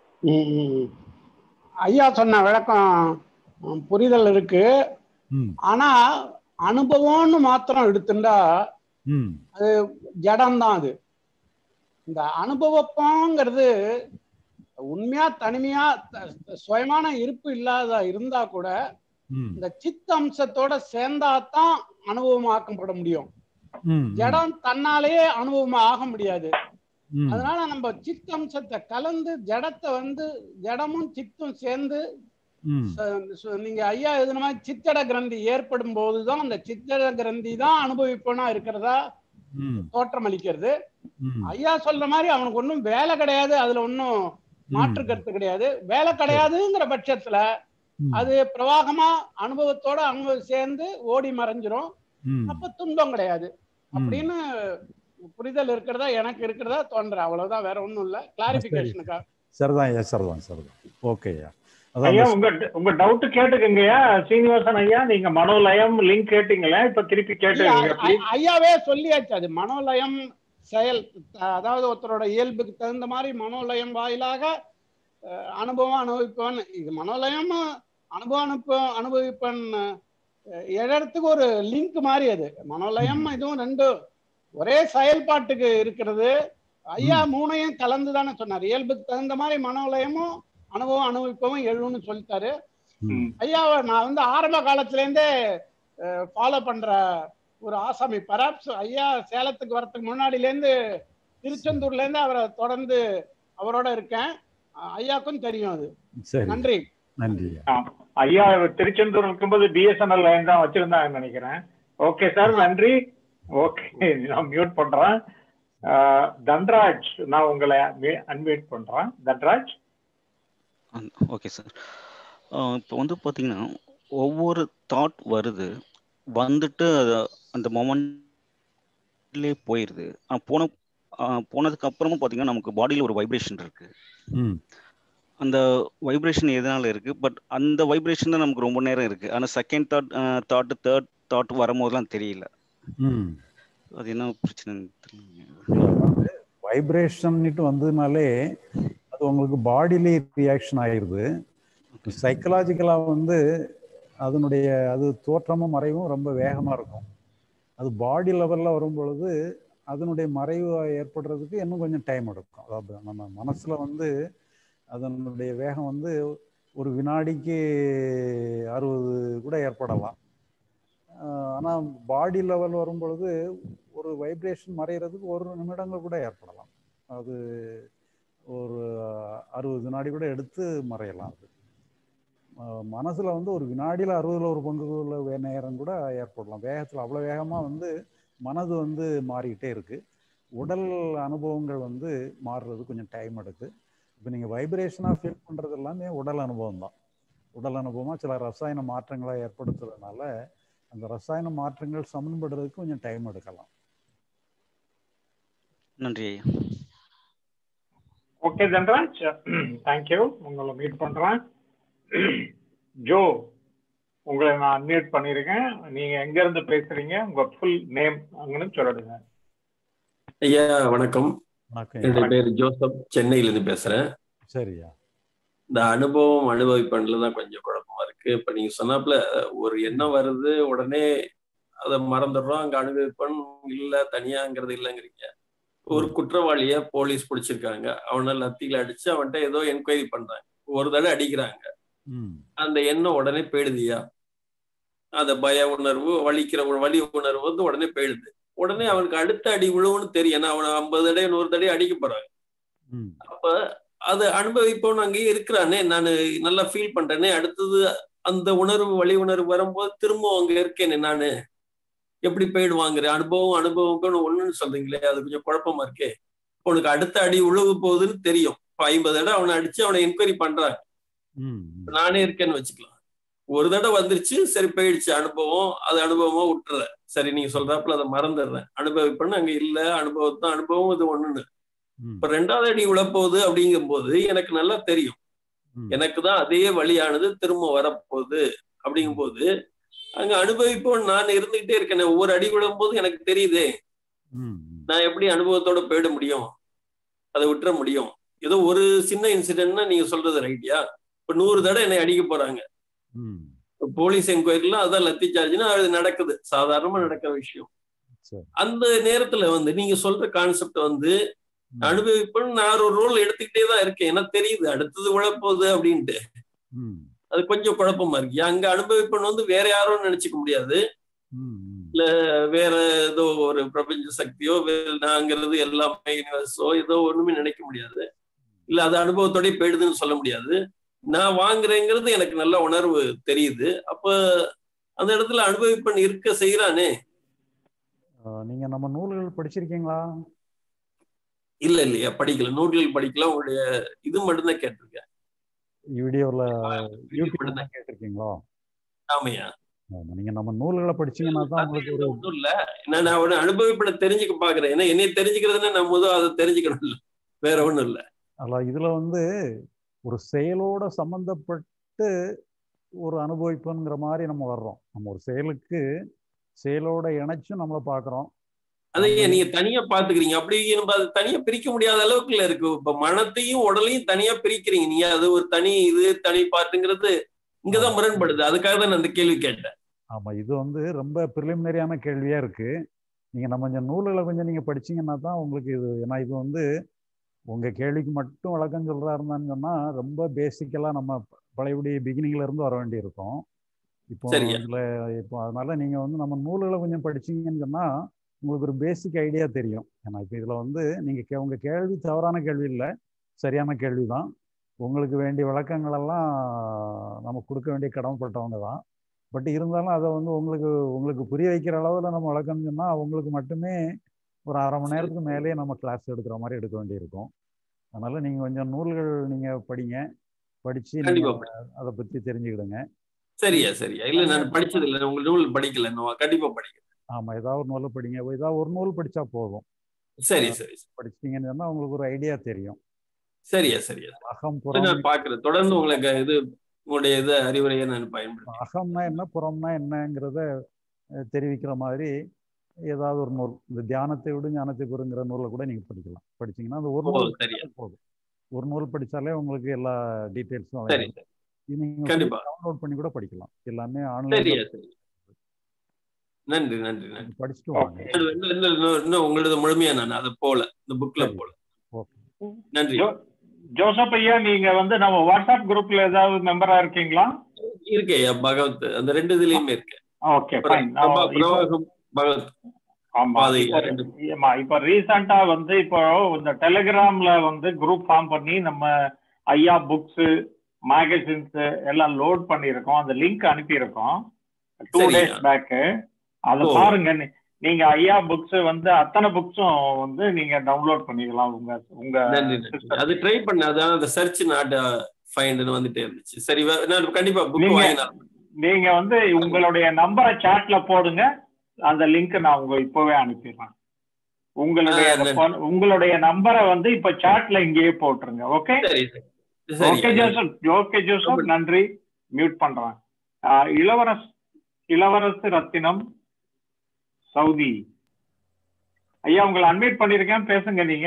ஐயா சொன்ன விளக்கம் புரிதல் இருக்கு. ஆனா அனுபவம்னு மாத்திரம் எடுத்துட்டா அது ஜடம்தான். அது இந்த அனுபவப்பங்கிறது உண்மையா தனிமையா சுயமான இருப்பு இல்லாத இருந்தா கூட இந்த சித்த அம்சத்தோட சேர்ந்தாதான் அனுபவம் ஆக்கப்பட முடியும். ஜடம் தன்னாலேயே அனுபவம் ஆக முடியாது. அதனால நம்ம சித்த அம்சத்தை கலந்து ஜடத்தை ஜடமும் சித்தும் சேர்ந்து நீங்க ஐயா எழுதின மாதிரி சித்தட கிரந்தி ஏற்படும் போதுதான் அந்த சித்தட கிரந்தி தான் அனுபவிப்பனா இருக்கிறதா தோற்றம் அளிக்கிறது. ஐயா சொல்ற மாதிரி அவனுக்கு ஒன்றும் வேலை கிடையாது, அதுல ஒன்னும் மாற்று கருத்து கிடையாது. வேலை கிடையாதுங்கிற பட்சத்துல அது பிரவாகமா அனுபவத்தோட அனுபவம் சேர்ந்து ஓடி மறைஞ்சிரும். அப்ப துன்பம் கிடையாது அப்படின்னு புரிதல் இருக்கிறதா எனக்கு இருக்கிறதா தோன்ற. அவ்வளவுதான், வேற ஒண்ணும் இல்ல. கிளாரிபிகேஷனுக்கா. சரிதான் ஐயா, சரிதான் சரிதான். ஓகே ஐயா. ஐயா உங்க டவுட் கேட்டுக்கங்கய்யா சீனிவாசன் ஐயா. நீங்க மனோலயம் லிங்க் கேட்டீங்களா, இப்ப திருப்பி கேட்டுக்கங்க. ஐயாவே சொல்லியாச்சு, அது மனோலயம் செயல். அதாவது ஒருத்தரோட இயல்புக்கு தகுந்த மாதிரி மனோலயம் வாயிலாக அனுபவம் அனுபவிப்பவன். இது மனோலயம் அனுபவிப்பன் எழறதுக்கு ஒரு லிங்க் மாதிரி. அது மனோலயம் இதுவும் ரெண்டு ஒரே செயல்பாட்டுக்கு இருக்கிறது. ஐயா மூணையும் கலந்து தானே சொன்னார். இயல்புக்கு தகுந்த மாதிரி மனோலயமும் அனுபவம் அனுபவிப்பவும் எழுன்னு சொல்லிட்டாரு. ஐயாவை நான் ஆரம்ப காலத்துல இருந்தே ஃபாலோ பண்ற ஒரு ஆசாமி. பராப்ஸ் ஐயா சேலத்துக்கு வரதுக்கு முன்னாடில இருந்து திருச்செந்தூர்ல இருந்து அவரை தொடர்ந்து அவரோட இருக்கேன். ஐயாக்கும் தெரியும் அது. நன்றி. நன்றி ஐயா. திருச்செந்தூர் இருக்கும்போது பிஎஸ்என்எல் லைன் தான் வச்சிருந்தாங்க நினைக்கிறேன். ஓகே சார், நன்றி. ஓகே, நான் மியூட் பண்றேன். தன்ராஜ், நான் உங்களை அன்மியூட் பண்றேன். தன்ராஜ். Okay sir. இப்போ வந்து பார்த்தீங்கன்னா ஒவ்வொரு தாட் வருது, வந்துட்டு அந்த மொமெண்ட்லேயே போயிடுது. போனதுக்கு அப்புறமும் பார்த்தீங்கன்னா நமக்கு பாடியில் ஒரு வைப்ரேஷன் இருக்கு. அந்த வைப்ரேஷன் எதனால இருக்கு? பட் அந்த வைப்ரேஷன் தான் நமக்கு ரொம்ப நேரம் இருக்கு. ஆனால் செகண்ட் தாட் தேர்ட் தாட் வரும்போதெல்லாம் தெரியல. அது என்ன பிரச்சனை? வைப்ரேஷன்ட்டு வந்ததுனாலே அது உங்களுக்கு பாடியிலே ரியாக்ஷன் ஆயிடுது. சைக்கலாஜிக்கலாக வந்து அது தோற்றமும் மறைவும் ரொம்ப வேகமாக இருக்கும். அது பாடி லெவலில் வரும் பொழுது அதனுடைய மறைவு ஏற்படுறதுக்கு இன்னும் கொஞ்சம் டைம் எடுக்கும். அதாவது நம்ம மனசில் வந்து அதனுடைய வேகம் வந்து ஒரு வினாடிக்கு 60 கூட ஏற்படலாம். ஆனால் பாடி லெவல் வரும் பொழுது ஒரு வைப்ரேஷன் மறைகிறதுக்கு 1 நிமிடங்கள் கூட ஏற்படலாம். அது ஒரு 60 வினாடி கூட எடுத்து மறையலாம். அது மனசில் வந்து ஒரு வினாடியில் 60ல் ஒரு பங்கு நேரம் கூட ஏற்படலாம். வேகத்தில் அவ்வளோ வேகமாக வந்து மனது வந்து மாறிக்கிட்டே இருக்குது. உடல் அனுபவங்கள் வந்து மாறுறது கொஞ்சம் டைம் எடுக்கு. இப்போ நீங்கள் வைப்ரேஷனாக ஃபீல் பண்ணுறது எல்லாமே உடல் அனுபவம் தான். உடல் அனுபவமாக சில ரசாயன மாற்றங்களை ஏற்படுத்துறதுனால அந்த ரசாயன மாற்றங்கள் சமன்படுறதுக்கு கொஞ்சம் டைம் எடுக்கலாம். நன்றி. Okay Dhanraj, thank you. உங்களை மீட் பண்ணுறேன். ஜோ, உங்களை நான் அன்மியூட் பண்ணியிருக்கேன். நீங்க எங்க இருந்து பேசுறீங்க? உங்க ஃபுல் நேம் அங்கன்னு சொல்லிடுங்க. ஐயா வணக்கம். என்னுடைய பேர் ஜோசப், சென்னையிலிருந்து பேசுறேன். சரியா. இந்த அனுபவிப்பன்ல தான் கொஞ்சம் குழப்பமா இருக்கு. இப்ப நீங்க சொன்னாப்புல ஒரு எண்ணம் வருது, உடனே அதை மறந்துடுறோம். அங்க அனுபவிப்பன் இல்ல, தனியாங்கிறது இல்லைங்கிறீங்க. ஒரு குற்றவாளிய போலீஸ் பிடிச்சிருக்காங்க, அவனை லத்தியில அடிச்சு அவன்கிட்ட ஏதோ என்கொயரி பண்றாங்க. ஒரு தடவை அடிக்கிறாங்க, அந்த எண்ணம் உடனே போயிடுதியா? அந்த பய உணர்வு, வலி உணர்வு வந்து உடனே போயிடுது. உடனே அவனுக்கு அடுத்த அடி விழுவுன்னு தெரியும். ஏன்னா அவனை 50 தடவை 100 தடவை அடிக்க போறாங்க. அப்ப அது அனுபவிப்பவன் அங்கேயே இருக்கிறானே, நான் நல்லா ஃபீல் பண்றேனே, அடுத்தது அந்த உணர்வு வலி உணர்வு வரும்போது திரும்ப அங்க இருக்கேனே, நானு எப்படி போயிடுவாங்கிற அனுபவம் ஒண்ணுன்னு சொல்றீங்களே, அது கொஞ்சம் குழப்பமா இருக்கே. உனக்கு அடுத்த அடி உழுவு போகுதுன்னு தெரியும். 50 தடவை அவனை அடிச்சு அவனை என்கொயரி பண்றாங்க. நானே இருக்கேன்னு வச்சுக்கலாம். ஒரு தடவை வந்துருச்சு, சரி போயிடுச்சு அனுபவம். அது அனுபவமா விட்டுற, சரி நீங்க சொல்றாப்புல அதை மறந்துடுறேன். அனுபவிப்பேன்னு அங்க இல்ல, அனுபவத்தான் அனுபவம் இது ஒண்ணுன்னு. இப்ப 2வது அடி விழப்போகுது அப்படிங்கும் போது எனக்கு நல்லா தெரியும், எனக்கு தான் அதே வழியானது திரும்ப வரப்போகுது. அப்படிங்கும் போது அங்க அனுபவிப்போம் நான் இருந்துகிட்டே இருக்கேன். ஒவ்வொரு அடி விழும் போது எனக்கு தெரியுதே, நான் எப்படி அனுபவத்தோட போயிட முடியும், அதை விட்டுற முடியும்? ஏதோ ஒரு சின்ன இன்சிடென்ட்னா நீங்க சொல்றது ரைட்டியா? இப்ப 100 தடவை என்னை அடிக்க போறாங்க, போலீஸ் என்கொயரிலாம் அதான் லத்தி சார்ஜ்னா அது நடக்குது, சாதாரணமா நடக்கிற விஷயம். அந்த நேரத்துல வந்து நீங்க சொல்ற கான்செப்ட் வந்து அனுபவிப்பேன் நான் ஒரு ரோல் எடுத்துக்கிட்டே தான் இருக்கேன். எனக்கு தெரியுது அடுத்தது விழப்போகுது அப்படின்ட்டு. அது கொஞ்சம் குழப்பமா இருக்கு. அங்க அனுபவிப்பேன் வந்து வேற யாரும் நினைச்சுக்க முடியாது, இல்ல வேற ஏதோ ஒரு பிரபஞ்ச சக்தியோ நாங்கிறது எல்லாமே யூனிவர்ஸோ ஏதோ ஒண்ணுமே நினைக்க முடியாது. இல்ல அது அனுபவத்தோடய போயிடுதுன்னு சொல்ல முடியாது. நான் வாங்குறேங்கிறது எனக்கு நல்ல உணர்வு தெரியுது. அப்ப அந்த இடத்துல அனுபவிப்பன் இருக்க செய்யறானே. நீங்க நம்ம நூல்கள் படிச்சிருக்கீங்களா? இல்லையா, படிக்கல. நூல்கள் படிக்கல. உங்களுடைய இது மட்டும்தான் கேட்டிருக்கேன். வீடியோல கேட்டிருக்கீங்களா? ஆமையா. நீங்க நம்ம நூல்களை படிச்சீங்கன்னா தான் உங்களுக்கு ஒரு ஒன்றும் இல்ல. நான் அவனை அனுபவிப்பட தெரிஞ்சுக்க பாக்குறேன். ஏன்னா என்னைய தெரிஞ்சுக்கிறதுன்னா நம்ம முதல் அதை தெரிஞ்சுக்கணும், இல்ல வேற ஒண்ணும் இல்ல. அல்ல, இதுல வந்து ஒரு செயலோட சம்பந்தப்பட்டு ஒரு அனுபவிப்புங்கிற மாதிரி நம்ம வர்றோம். நம்ம ஒரு செயலோட இணைச்சும் நம்மளை பாக்குறோம். அதையே நீங்க தனியா பாத்துக்கிறீங்க. அப்படி தனியா பிரிக்க முடியாத அளவுக்குள்ள இருக்கு. இப்ப மனத்தையும் உடலையும் தனியா பிரிக்கிறீங்க நீங்க. அது ஒரு தனி இது தனி பாட்டுங்கிறது இங்கதான் முரண்படுது. அதுக்காக தான் நான் அந்த கேள்வி கேட்டேன். ஆமா, இது வந்து ரொம்ப பிரிலிமினரியான கேள்வியா இருக்கு. நீங்க நம்ம கொஞ்சம் நூல்களை கொஞ்சம் நீங்க படிச்சீங்கன்னா தான் உங்களுக்கு இது. ஏன்னா இது வந்து உங்க கேள்விக்கு மட்டும் விளக்கம் சொல்றாருன்னு சொன்னா ரொம்ப பேசிக்கலா நம்ம பழையபடி பிகினிங்ல இருந்து வர வேண்டி இருக்கும். இப்போ அதனால நீங்க வந்து நம்ம நூல்களை கொஞ்சம் படிச்சீங்கன்னு சொன்னா உங்களுக்கு ஒரு பேசிக் ஐடியா தெரியும். ஏன்னா இப்போ இதில் வந்து நீங்கள் உங்கள் கேள்வி தவறான கேள்வி இல்லை, சரியான கேள்வி தான். உங்களுக்கு வேண்டிய விளக்கங்களெல்லாம் நம்ம கொடுக்க வேண்டிய கடமைப்பட்டவங்க தான். பட் இருந்தாலும் அதை வந்து உங்களுக்கு புரிய வைக்கிற அளவில் நம்ம விளக்கம் சொன்னால் உங்களுக்கு மட்டுமே ஒரு அரை மணி நேரத்துக்கு மேலேயே நம்ம கிளாஸ் எடுக்கிற மாதிரி எடுக்க வேண்டியிருக்கும். அதனால் நீங்கள் கொஞ்சம் நூல்கள் நீங்கள் படித்து அதை பற்றி தெரிஞ்சுக்கிடுங்க. சரியா இல்லை, நான் படிச்சது இல்லை, உங்க நூல் படிக்கல, கண்டிப்பாக படிக்கிறேன். ஆமாம், ஏதாவது ஒரு நூலை படிங்க. ஏதாவது ஒரு நூல் படித்தா போதும். சரி படிச்சிட்டிங்கன்னு சொன்னால் உங்களுக்கு ஒரு ஐடியா தெரியும். சரியா நான் பார்க்குறேன். தொடர்ந்து உங்களுக்கு உங்களுடைய அறிவுரையை நான் பயன்படுத்துறேன். அகம்னா என்ன, புறம்னா என்னங்கிறத தெரிவிக்கிற மாதிரி ஏதாவது ஒரு நூல், இந்த தியானத்தை விட ஞானத்தை பெறுங்கிற நூலை கூட நீங்கள் படிக்கலாம். படிச்சீங்கன்னா அந்த ஒரு நூல் போதும். ஒரு நூல் படித்தாலே உங்களுக்கு எல்லா டீட்டெயில்ஸும் நீங்கள் டவுன்லோட் பண்ணி கூட படிக்கலாம். எல்லாமே ஆன்லைன். நன்றி படிச்சுட்டு வாங்க. இன்னும் உங்களோட முழுமையா நான் அதை போல இந்த புக்ல போல. நன்றி. ஜோசப் ஐயா, நீங்க வந்து நம்ம வாட்ஸ்அப் குரூப்ல ஏதாவது மெம்பரா இருக்கீங்களா? இருக்கேன், பகவத் அந்த ரெண்டு இதுலயுமே இருக்கேன். Okay fine. இப்ப ரீசெண்டா வந்து இப்போ இந்த டெலிகிராம்ல வந்து குரூப் ஃபார்ம் பண்ணி நம்ம ஐயா புக்ஸ் மேகசின்ஸ் எல்லாம் லோட் பண்ணிருக்கோம். அந்த லிங்க் அனுப்பியிருக்கோம் 2 days பேக்கு. அதை பாருங்க. நீங்க ஐயா புக்ஸ் வந்து அத்தனை புக்ஸும் வந்து நீங்க டவுன்லோட் பண்ணிக்கலாம். உங்க அது ட்ரை பண்ண, அதான் அந்த சர்ச் நாட் ஃபைண்ட்னு வந்துட்டே இருந்துச்சு. சரி, நான் கண்டிப்பா புக் வாங்கினேன். நீங்க வந்து உங்களுடைய நம்பரை சாட்ல போடுங்க, அந்த லிங்க் நான் இப்பவே அனுப்பிடுறேன். உங்களுடைய நம்பரை வந்து இப்ப சாட்ல இங்கேயே போட்டுருங்க. ஓகே ஓகே ஜோசப், நன்றி. மியூட் பண்றேன். இளவரசு ரத்தினம் சவுதி ஐயா, உங்களை அன்மியூட் பண்ணிருக்கேன், பேசுங்க நீங்க.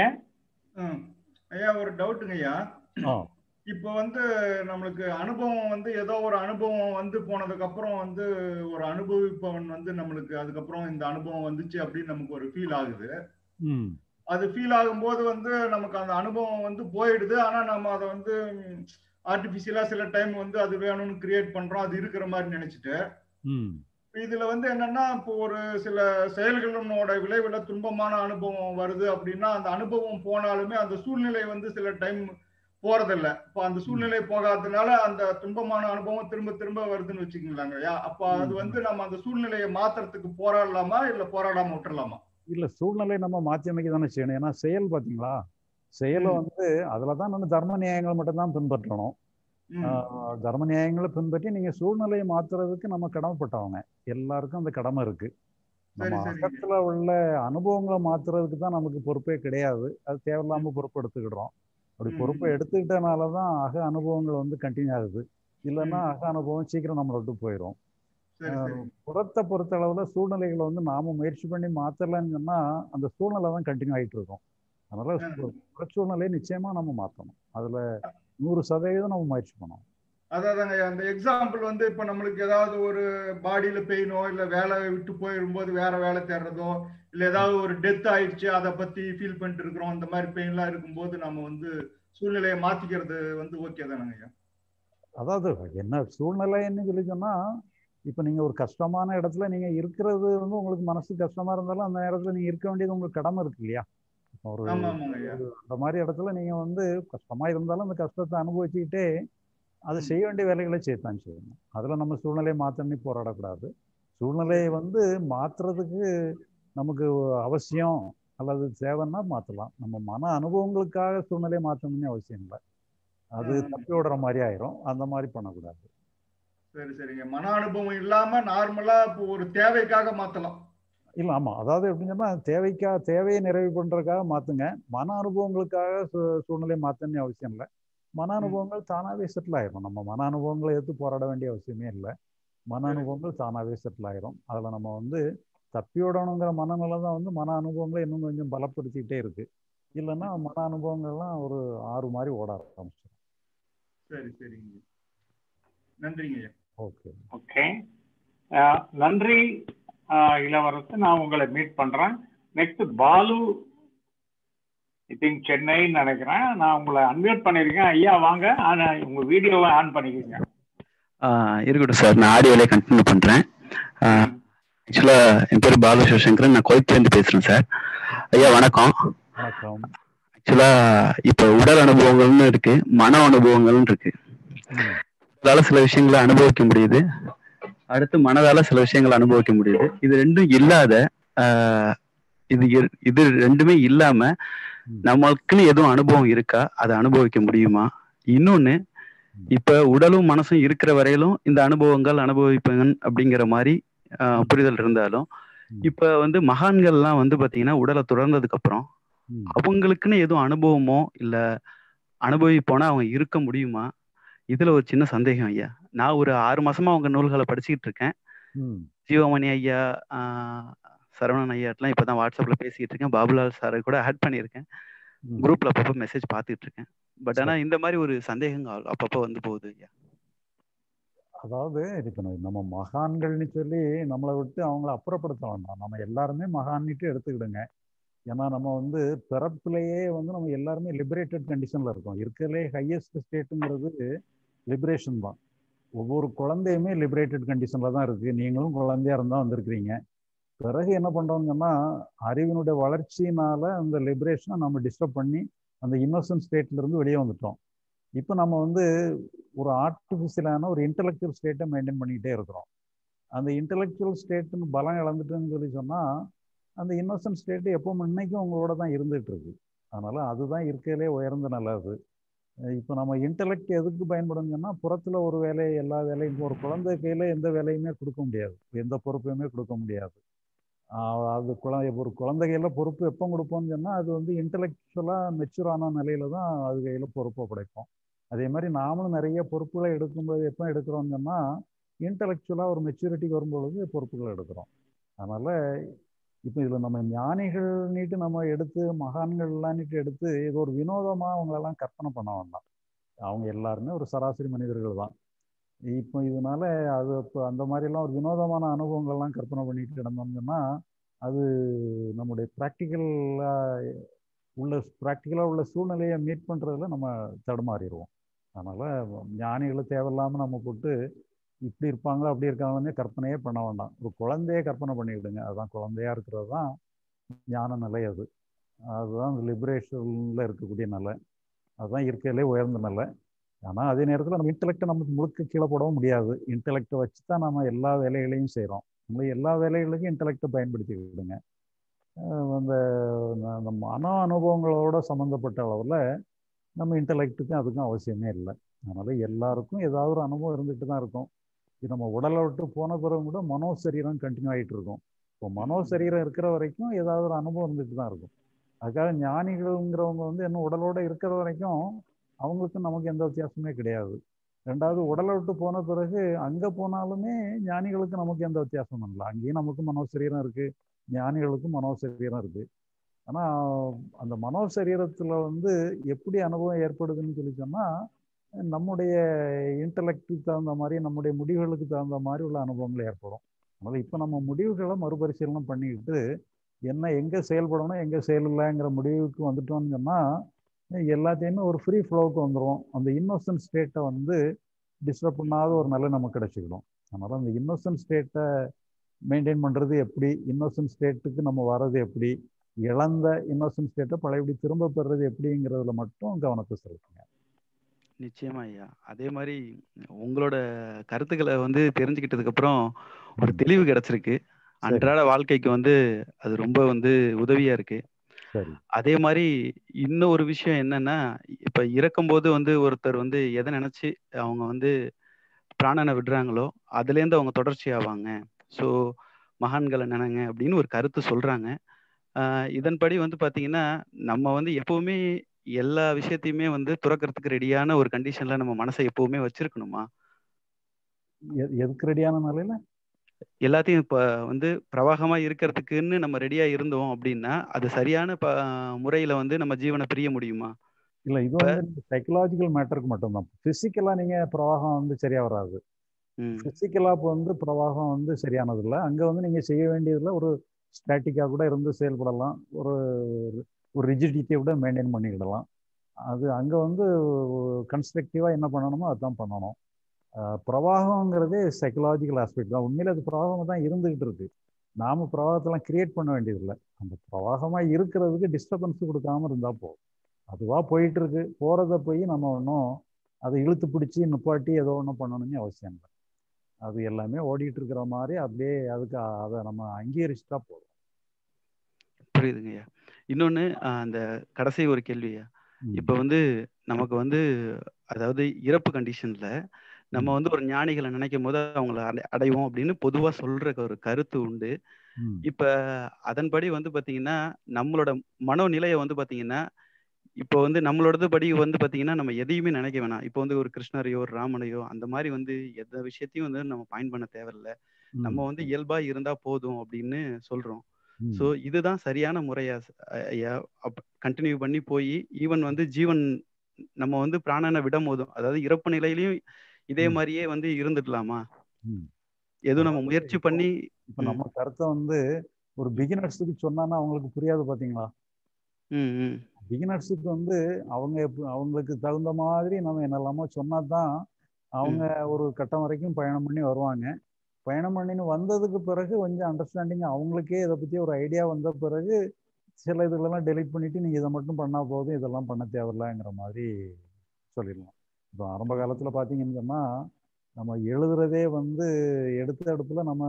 ஐயா, ஒரு டவுட்டுங்க ஐயா. இப்போ வந்து நம்மளுக்கு அனுபவம் வந்து ஏதோ ஒரு அனுபவம் வந்து போனதுக்கு அப்புறம் வந்து ஒரு அனுபவிப்பவன் வந்து நம்மளுக்கு அதுக்கப்புறம் இந்த அனுபவம் வந்துச்சு அப்படின்னு நமக்கு ஒரு ஃபீல் ஆகுது. அது ஃபீல் ஆகும்போது வந்து நமக்கு அந்த அனுபவம் வந்து போயிடுது. ஆனா நம்ம அதை வந்து ஆர்டிபிஷியலா சில டைம் வந்து அது வேணும்னு கிரியேட் பண்றோம், அது இருக்கிற மாதிரி நினைச்சிட்டு. இதுல வந்து என்னன்னா, இப்போ ஒரு சில செயல்களோட விளைவுல துன்பமான அனுபவம் வருது அப்படின்னா அந்த அனுபவம் போனாலுமே அந்த சூழ்நிலை வந்து சில டைம் போறதில்லை. இப்போ அந்த சூழ்நிலை போகாததுனால அந்த துன்பமான அனுபவம் திரும்ப திரும்ப வருதுன்னு வச்சுக்கீங்களாங்க. அப்ப அது வந்து நம்ம அந்த சூழ்நிலையை மாத்துறதுக்கு போராடலாமா இல்ல போராடாம விட்டுறலாமா? இல்ல, சூழ்நிலை நம்ம மாற்றி அமைக்க தானே செய்யணும். ஏன்னா செயல் பாத்தீங்களா, செயலை வந்து அதுலதான் நம்ம தர்ம நியாயங்களை மட்டும்தான் பின்பற்றணும். தர்ம நியாயங்களை பின்பற்றி நீங்க சூழ்நிலையை மாத்துறதுக்கு நம்ம கடமைப்பட்டவங்க. எல்லாருக்கும் அந்த கடமை இருக்கு. நம்ம அகத்துல உள்ள அனுபவங்களை மாத்துறதுக்கு தான் நமக்கு பொறுப்பே கிடையாது. அது தேவையில்லாம பொறுப்பு எடுத்துக்கிடுறோம். அப்படி பொறுப்பை எடுத்துக்கிட்டனாலதான் அக அனுபவங்கள் வந்து கண்டினியூ ஆகுது. இல்லைன்னா அக அனுபவம் சீக்கிரம் நம்மளை விட்டு போயிடும். புறத்தை பொறுத்த அளவுல சூழ்நிலைகளை வந்து நாம முயற்சி பண்ணி மாத்தலன்னு சொன்னா அந்த சூழ்நிலை தான் கண்டினியூ ஆகிட்டு இருக்கும். அதனால புற சூழ்நிலையை நிச்சயமா நம்ம மாத்தணும். அதுல 100% நம்ம முயற்சி பண்ணணும். அதாங்க அந்த எக்ஸாம்பிள் வந்து இப்ப நம்மளுக்கு ஏதாவது ஒரு பாடியில பெயினோ இல்ல வேலை விட்டு போயிருக்கும்போது வேற வேலை தேடுறதோ இல்ல ஏதாவது ஒரு டெத் ஆயிடுச்சு அதை பத்தி ஃபீல் பண்ணிட்டு இருக்கிறோம், அந்த மாதிரி பெயின்லாம் இருக்கும்போது நம்ம வந்து சூழ்நிலையை மாத்திக்கிறது வந்து ஓகே தானங்க? அதாவது என்ன சூழ்நிலைன்னு சொல்லி சொன்னா, இப்ப நீங்க ஒரு கஷ்டமான இடத்துல நீங்க இருக்கிறது வந்து உங்களுக்கு மனசு கஷ்டமா இருந்தாலும் அந்த நேரத்துல நீங்க இருக்க வேண்டியது உங்களுக்கு கடமை இருக்கு இல்லையா? ஒரு அந்த மாதிரி இடத்துல நீங்க வந்து கஷ்டமா இருந்தாலும் அந்த கஷ்டத்தை அனுபவிச்சுக்கிட்டே அதை செய்ய வேண்டிய வேலைகளை செய்யத்தான் செய்யணும். அதுல நம்ம சூழ்நிலையை மாற்றணும்னு போராடக்கூடாது. சூழ்நிலையை வந்து மாற்றுறதுக்கு நமக்கு அவசியம் அல்லது தேவைன்னா மாற்றலாம். நம்ம மன அனுபவங்களுக்காக சூழ்நிலையை மாற்றணும்னு அவசியம் இல்லை. அது தப்பி விடுற மாதிரி ஆயிரும். அந்த மாதிரி பண்ணக்கூடாது. சரி சரிங்க. மன அனுபவம் இல்லாம நார்மலா இப்போ ஒரு தேவைக்காக மாற்றலாம். இல்லை, ஆமாம். அதாவது எப்படின்னு சொன்னால் தேவையை நிறைவு பண்ணுறதுக்காக மாற்றுங்க. மன அனுபவங்களுக்காக சூழ்நிலையை மாற்றணும்னு அவசியம் இல்லை. மன அனுபவங்கள் தானாகவே செட்டில் ஆயிரும். நம்ம மன அனுபவங்களை எடுத்து போராட வேண்டிய அவசியமே இல்லை. மன அனுபவங்கள் தானாகவே செட்டில் ஆயிரும். அதில் நம்ம வந்து தப்பியோடணுங்கிற மனநிலை தான் வந்து மன அனுபவங்களை இன்னும் கொஞ்சம் பலப்படுத்திக்கிட்டே இருக்கு. இல்லைன்னா மன அனுபவங்கள்லாம் ஒரு ஆறு மாதிரி ஓட ஆரம்பிச்சிடும். சரி சரிங்க, நன்றிங்க. ஓகே ஓகே, நன்றி இளவரசு. நான் உங்களை மீட் பண்றேன். நெக்ஸ்ட் பாலு, ஐ திங்க் சென்னைன்னு நினைக்கிறேன். நான் உங்களை அன்மியூட் பண்ணிருக்கேன். ஐயா வாங்க, உங்க வீடியோவை ஆன் பண்ணிக்கோங்க. இருக்கட்டும் சார், நான் ஆடியோலே கண்டினியூ பண்றேன். ஆக்சுவலா என் பேர் பாலு சிவசங்கரன், நான் கோயம்புத்தூர்லேருந்து பேசுறேன் சார். ஐயா வணக்கம். வணக்கம். ஆக்சுவலா இப்ப உடல் அனுபவங்கள்னு இருக்கு, மன அனுபவங்கள்னு இருக்கு. உடலால சில விஷயங்களை அனுபவிக்க முடியுது, அடுத்து மனதால சில விஷயங்களை அனுபவிக்க முடியுது. இது ரெண்டும் இல்லாத இது ரெண்டுமே இல்லாம நம்மளுக்குன்னு எதுவும் அனுபவம் இருக்கா, அதை அனுபவிக்க முடியுமா? இன்னொன்னு, இப்ப உடலும் மனசும் இருக்கிற வரையிலும் இந்த அனுபவங்கள் அனுபவிப்பங்க அப்படிங்கிற மாதிரி புரிதல் இருந்தாலும், இப்ப வந்து மகான்கள்லாம் வந்து பாத்தீங்கன்னா உடலை துறந்ததுக்கு அப்புறம் அவங்களுக்குன்னு எதுவும் அனுபவமோ இல்ல அனுபவிப்போனா அவங்க இருக்க முடியுமா? இதுல ஒரு சின்ன சந்தேகம் ஐயா. நான் ஒரு 6 மாசமா அவங்க நூல்களை படிச்சுக்கிட்டு இருக்கேன். ஜீவமணி ஐயா, சரவணன் ஐயாட்டெல்லாம் இப்பதான் வாட்ஸ்அப்ல பேசிக்கிட்டு இருக்கேன். பாபுலால் சாரை கூட ஆட் பண்ணியிருக்கேன். குரூப்ல அப்பப்போ மெசேஜ் பார்த்துட்டு இருக்கேன். பட் ஆனா இந்த மாதிரி ஒரு சந்தேகங்கள் அப்பப்போ வந்து போகுது ஐயா. அதாவது இப்போ நம்ம மகான்கள்னு சொல்லி நம்மளை விட்டு அவங்கள அப்புறப்படுத்த வேண்டாம். நம்ம எல்லாருமே மகான்ட்டு எடுத்துக்கிடுங்க. ஏன்னா நம்ம வந்து பிறப்புலேயே வந்து நம்ம எல்லாருமே லிபரேட்டட் கண்டிஷனில் இருக்கோம். இருக்கிறதுலே ஹையஸ்ட் ஸ்டேட்டுங்கிறது லிபரேஷன் தான். ஒவ்வொரு குழந்தையுமே லிபரேட்டட் கண்டிஷனில் தான் இருக்குது. நீங்களும் குழந்தையா இருந்தால் வந்திருக்கிறீங்க. பிறகு என்ன பண்ணுறோங்கன்னா, அறிவினுடைய வளர்ச்சியினால அந்த லிபரேஷனை நம்ம டிஸ்டர்ப் பண்ணி அந்த இன்னோசன்ட் ஸ்டேட்லேருந்து வெளியே வந்துட்டோம். இப்போ நம்ம வந்து ஒரு ஆர்டிஃபிஷியலான ஒரு இன்டலெக்சுவல் ஸ்டேட்டை மெயின்டைன் பண்ணிக்கிட்டே இருக்கிறோம். அந்த இன்டலெக்சுவல் ஸ்டேட்டுன்னு பலம் இழந்துட்டுன்னு சொல்லி சொன்னால் அந்த இன்னோசன்ட் ஸ்டேட்டு எப்போ இன்னைக்கும் உங்களோட தான் இருந்துகிட்டு இருக்கு. அதனால அதுதான் இருக்கையிலே உயர்ந்த நல்லது. இப்போ நம்ம இன்டலெக்ட் எதுக்கு பயன்படுங்கன்னா, புறத்தில் ஒரு வேலையை எல்லா வேலையும் ஒரு குழந்தை கையில் எந்த வேலையுமே கொடுக்க முடியாது, எந்த பொறுப்பையுமே கொடுக்க முடியாது. அது ஒரு குழந்தை கையில் பொறுப்பு எப்போ கொடுப்போம்னு சொன்னால் அது வந்து இன்டலெக்சுவலாக மெச்சூரான நிலையில தான் அது கையில் பொறுப்பை படைப்போம். அதே மாதிரி நாமளும் நிறைய பொறுப்புகளை எடுக்கும்போது எப்போ எடுக்கிறோம்னு சொன்னால் இன்டலெக்சுவலாக ஒரு மெச்சூரிட்டிக்கு வரும்பொழுது பொறுப்புகளை எடுக்கிறோம். அதனால் இப்போ இதில் நம்ம ஞானிகள் நீட்டு நம்ம எடுத்து மகான்கள்லாம் நீட்டு எடுத்து இது ஒரு வினோதமாக அவங்களெல்லாம் கற்பனை பண்ண வேண்டாம். அவங்க எல்லாருமே ஒரு சராசரி மனிதர்கள் தான். இப்போ இதனால அது இப்போ அந்த மாதிரிலாம் ஒரு வினோதமான அனுபவங்கள்லாம் கற்பனை பண்ணிட்டு இருந்தோம்னா அது நம்முடைய ப்ராக்டிக்கலாக உள்ள சூழ்நிலையை மீட் பண்ணுறதுல நம்ம தடுமாறிடுவோம். அதனால் ஞானிகளை தேவையில்லாமல் நம்ம போட்டு இப்படி இருப்பாங்களா அப்படி இருக்காங்கன்னே கற்பனையே பண்ண வேண்டாம். ஒரு குழந்தைய கற்பனை பண்ணிவிடுங்க. அதுதான் குழந்தையா இருக்கிறது தான் ஞான நிலை. அதுதான் அந்த லிபரேஷனில் இருக்கக்கூடிய நிலை. அதுதான் இருக்கையிலே உயர்ந்த நிலை. ஆனால் அதே நேரத்தில் நம்ம இன்டலெக்டை நமக்கு முழுக்க கீழே போடவும் முடியாது. இன்டலெக்டை வச்சு தான் நம்ம எல்லா வேலைகளையும் செய்கிறோம். நம்ம எல்லா வேலைகளுக்கும் இன்டலெக்டை பயன்படுத்திக்கிடுங்க. அந்த மன அனுபவங்களோட சம்மந்தப்பட்ட அளவில் நம்ம இன்டலெக்டுக்கும் அதுக்கும் அவசியமே இல்லை. அதனால் எல்லாருக்கும் ஏதாவது ஒரு அனுபவம் இருந்துகிட்டு தான் இருக்கும். நம்ம உடலை விட்டு போன பிறகு கூட மனோசரீரம் கண்டினியூ ஆகிட்டு இருக்கும். இப்போ மனோசரீரம் இருக்கிற வரைக்கும் ஏதாவது ஒரு அனுபவம் இருந்துட்டு தான் இருக்கும். அதுக்காக ஞானிகள்ங்கிறவங்க வந்து என்ன உடலோட இருக்கிற வரைக்கும் அவங்களுக்கும் நமக்கு எந்த வித்தியாசமே கிடையாது. ரெண்டாவது, உடலை விட்டு போன பிறகு அங்கே போனாலுமே ஞானிகளுக்கு நமக்கு எந்த வித்தியாசமும் இல்லை. அங்கேயும் நமக்கு மனோசரீரம் இருக்குது, ஞானிகளுக்கும் மனோசரீரம் இருக்குது. ஆனால் அந்த மனோசரீரத்தில் வந்து எப்படி அனுபவம் ஏற்படுதுன்னு சொல்லி சொன்னால் நம்முடைய இன்டலெக்டுக்கு தகுந்த மாதிரி நம்முடைய முடிவுகளுக்கு தகுந்த மாதிரி உள்ள அனுபவங்கள் ஏற்படும். அதனால் இப்போ நம்ம முடிவுகளை மறுபரிசீலனை பண்ணிக்கிட்டு என்ன எங்கே செயல்படணும் எங்கே செயலில்லைங்கிற முடிவுக்கு வந்துட்டோம்னு சொன்னால் எல்லாத்தையுமே ஒரு ஃப்ரீ ஃப்ளோவுக்கு வந்துடும். அந்த இன்னோசன்ட் ஸ்டேட்டை வந்து டிஸ்டர்ப் பண்ணாத ஒரு நிலை நமக்கு கிடைச்சிக்கிடும். அதனால் அந்த இன்னோசன்ட் ஸ்டேட்டை மெயின்டைன் பண்ணுறது எப்படி, இன்னோசன்ட் ஸ்டேட்டுக்கு நம்ம வர்றது எப்படி, இழந்த இன்னோசன்ட் ஸ்டேட்டை பழையபடி திரும்ப பெறுறது எப்படிங்கிறதுல மட்டும் கவனத்தை செலுத்துங்க. நிச்சயமா ஐயா. அதே மாதிரி உங்களோட கருத்துக்களை வந்து தெரிஞ்சுக்கிட்டதுக்கு அப்புறம் ஒரு தெளிவு கிடைச்சிருக்கு. அன்றாட வாழ்க்கைக்கு வந்து அது ரொம்ப வந்து உதவியா இருக்கு. அதே மாதிரி இன்னும் ஒரு விஷயம் என்னன்னா, இப்ப இறக்கும்போது வந்து ஒருத்தர் வந்து எதை நினைச்சு அவங்க வந்து பிராணனை விடுறாங்களோ அதுல இருந்து அவங்க தொடர்ச்சி ஆவாங்க. ஸோ மகான்களை நினைங்க அப்படின்னு ஒரு கருத்து சொல்றாங்க. இதன்படி வந்து பாத்தீங்கன்னா நம்ம வந்து எப்பவுமே எல்லா விஷயத்தையுமே வந்து துறக்கிறதுக்கு ரெடியான ஒரு கண்டிஷன்ல நம்ம மனசை எப்பவுமே வச்சிருக்கணுமா? எதுக்கு ரெடியான நிலையில எல்லாத்தையும் இப்ப வந்து பிரவாகமா இருக்கிறதுக்குன்னு நம்ம ரெடியா இருந்தோம் அப்படின்னா அது சரியான முறையில வந்து நம்ம ஜீவனை பிரிய முடியுமா? இல்லை, இது வந்து சைக்கலாஜிக்கல் மேட்டருக்கு மட்டும்தான். பிசிக்கலா நீங்க பிரவாகம் வந்து சரியா வராது. பிசிக்கலா வந்து பிரவாகம் வந்து சரியானது இல்லை. அங்க வந்து நீங்க செய்ய வேண்டியதுல ஒரு ஸ்டாட்டிக்காக கூட இருந்து செயல்படலாம், ஒரு ரிஜிடிட்டியை கூட மெயின்டைன் பண்ணிக்கிடலாம். அது அங்கே வந்து கன்ஸ்ட்ரக்டிவாக என்ன பண்ணணுமோ அதுதான் பண்ணணும். பிரவாகங்கிறதே சைக்கலாஜிக்கல் ஆஸ்பெக்ட் தான். உண்மையில அது பிரவாகம் தான் இருந்துகிட்டு இருக்கு. நாம பிரவாகத்தெல்லாம் கிரியேட் பண்ண வேண்டியதில்லை. அந்த பிரவாகமாக இருக்கிறதுக்கு டிஸ்டர்பன்ஸ் கொடுக்காம இருந்தால் போதும். அதுவாக போயிட்டு இருக்கு, போகிறத போய் நம்ம ஒன்றும் அதை இழுத்து பிடிச்சி நிப்பாட்டி ஏதோ ஒன்றும் பண்ணணும்னு அவசியம் இல்லை. அது எல்லாமே ஓடிட்டு இருக்கிற மாதிரி அப்படியே அதுக்கு அதை நம்ம அங்கீகரிச்சுட்டா போதும். புரியுதுங்கய்யா. இன்னொன்று அந்த கடைசி ஒரு கேள்வியா, இப்போ வந்து நமக்கு வந்து அதாவது இறப்பு கண்டிஷன்ல நம்ம வந்து ஒரு ஞானிகளை நினைக்கும் போது அவங்கள அடைவோம் அப்படின்னு பொதுவா சொல்ற ஒரு கருத்து உண்டு. இப்ப அதன்படி வந்து பாத்தீங்கன்னா நம்மளோட மனோநிலையை வந்து பாத்தீங்கன்னா இப்போ வந்து நம்மளோடது படி வந்து பாத்தீங்கன்னா நம்ம எதையுமே நினைக்க வேணாம். இப்போ வந்து ஒரு கிருஷ்ணரையோ ஒரு ராமனையோ அந்த மாதிரி வந்து எந்த விஷயத்தையும் வந்து நம்ம பாயிண்ட் பண்ண தேவையில்லை. நம்ம வந்து இயல்பா இருந்தா போதும் அப்படின்னு சொல்றோம். ஸோ இதுதான் சரியான முறையா ஐயா? கண்டினியூ பண்ணி போய் ஈவன் வந்து ஜீவன் நம்ம வந்து பிராணனை விடும் போதும், அதாவது இறப்பு நிலையிலையும் இதே மாதிரியே வந்து இருந்துடலாமா? எதுவும் நம்ம முயற்சி பண்ணி இப்போ நம்ம கருத்தை வந்து ஒரு பிகினர்ஸுக்கு சொன்னா அவங்களுக்கு புரியாது பாத்தீங்களா? பிகினர்ஸுக்கு வந்து அவங்களுக்கு தகுந்த மாதிரி நம்ம என்னெல்லாமோ சொன்னா தான் அவங்க ஒரு கட்டம் வரைக்கும் பயணம் பண்ணி வருவாங்க. பயணம் பண்ணின்னு வந்ததுக்கு பிறகு கொஞ்சம் அண்டர்ஸ்டாண்டிங் அவங்களுக்கே இதை பற்றி ஒரு ஐடியா வந்த பிறகு சில இதுலலாம் டெலிட் பண்ணிவிட்டு நீங்கள் இதை மட்டும் பண்ணால் போதும், இதெல்லாம் பண்ண தேவையில்லைங்கிற மாதிரி சொல்லிடலாம். இப்போ ஆரம்ப காலத்தில் பார்த்தீங்கன்னு சொன்னால் நம்ம எழுதுறதே வந்து எடுத்த இடத்துல நம்ம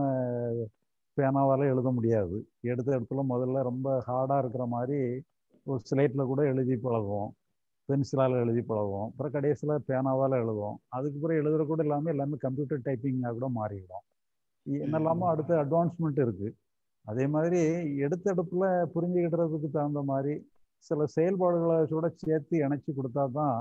பேனாவால் எழுத முடியாது. எடுத்த இடத்துல முதல்ல ரொம்ப ஹார்டாக இருக்கிற மாதிரி ஒரு ஸ்லேட்டில் கூட எழுதி பழகுவோம், பென்சிலால் எழுதி பழகுவோம், அப்புறம் கடைசியில் பேனாவால் எழுதுவோம். அதுக்கு பிறகு எழுதுற கூட இல்லாமல் எல்லாமே கம்ப்யூட்டர் டைப்பிங்காக கூட மாறிடும். என்னெல்லாமோ அடுத்த அட்வான்ஸ்மெண்ட் இருக்குது. அதே மாதிரி எடுத்த இடத்துல புரிஞ்சுக்கிடுறதுக்கு தகுந்த மாதிரி சில செயல்பாடுகளை கூட சேர்த்து இணைச்சி கொடுத்தா தான்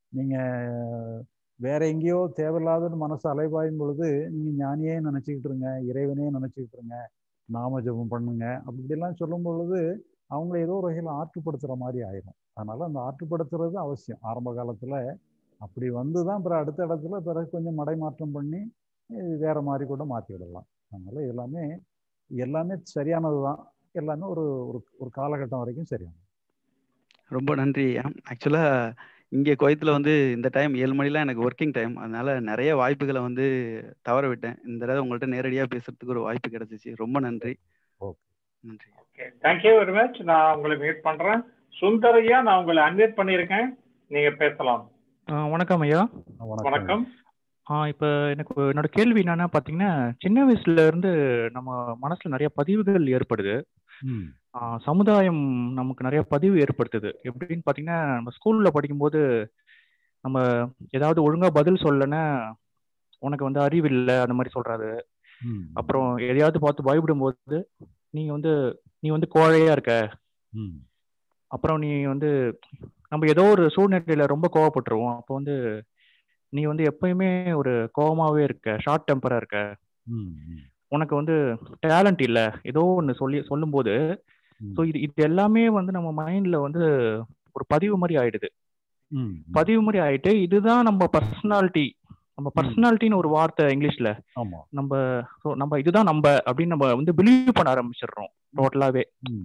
நீங்கள் வேற எங்கேயோ தேவையில்லாத மனசு அலைபாயும் பொழுது நீங்கள் ஞானியே நினச்சிக்கிட்டு இருங்க, இறைவனே நினச்சிக்கிட்டு இருங்க, நாம ஜபம் பண்ணுங்க அப்படிலாம் சொல்லும் பொழுது அவங்கள ஏதோ ஒரு வகையில் ஆற்றுப்படுத்துகிற மாதிரி ஆயிடும். அதனால அந்த ஆற்றுப்படுத்துறது அவசியம் ஆரம்ப காலத்தில். அப்படி வந்து தான் பிறகு அடுத்த இடத்துல பிறகு கொஞ்சம் மடைமாற்றம் பண்ணி வேற மாதிரி கூட மாற்றிவிடலாம். அதனால எல்லாமே சரியானது தான். எல்லாமே ஒரு ஒரு காலகட்டம் வரைக்கும் சரியானது. ரொம்ப நன்றி. ஆக்சுவலா இங்கே குவைத்தில் வந்து இந்த டைம் 7 மணிலாம் எனக்கு ஒர்க்கிங் டைம். அதனால நிறைய வாய்ப்புகளை வந்து தவற விட்டேன். இந்த தடவை உங்கள்கிட்ட நேரடியாக பேசுறதுக்கு ஒரு வாய்ப்பு கிடைச்சிச்சு. ரொம்ப நன்றி. நன்றி. Thank you very much. நான் உங்களை மீட் பண்றேன். சுந்தரையா, நான் உங்களை அன்வைட் பண்ணியிருக்கேன், நீங்க பேசலாம். வணக்கம் ஐயா. வணக்கம். இப்போ எனக்கு என்னோட கேள்வி என்னன்னா பார்த்தீங்கன்னா, சின்ன வயசுல இருந்து நம்ம மனசுல நிறைய பதிவுகள் ஏற்படுது. சமுதாயம் நமக்கு நிறைய பதிவு ஏற்படுத்துது. எப்படின்னு பார்த்தீங்கன்னா, நம்ம ஸ்கூல்ல படிக்கும்போது நம்ம ஏதாவது ஒழுங்கா பதில் சொல்லலைன்னா உனக்கு வந்து அறிவு இல்லை அந்த மாதிரி சொல்றாரு. அப்புறம் எதையாவது பார்த்து பயப்படும் போது நீ வந்து கோழையா இருக்க. அப்புறம் நீ வந்து நம்ம ஏதோ ஒரு சூழ்நிலையில ரொம்ப கோவப்பட்டுருவோம். அப்போ வந்து நீ வந்து எப்பயுமே ஒரு கோவமாவே இருக்க, ஷார்ட் டெம்பரா இருக்க, உனக்கு வந்து டேலண்ட் இல்லை, ஏதோ ஒன்று சொல்லும்போது ஸோ இது எல்லாமே வந்து நம்ம மைண்ட்ல வந்து ஒரு பதிவு மாதிரி ஆயிடுது. பதிவு மாதிரி ஆயிட்டு இதுதான் நம்ம பர்சனாலிட்டி. நம்ம பர்சனாலிட்டின்னு ஒரு வார்த்தை இங்கிலீஷ்ல நம்ம இதுதான் நம்ம அப்படின்னு நம்ம வந்து பிலீவ் பண்ண ஆரம்பிச்சிடுறோம் டோட்டலாவே.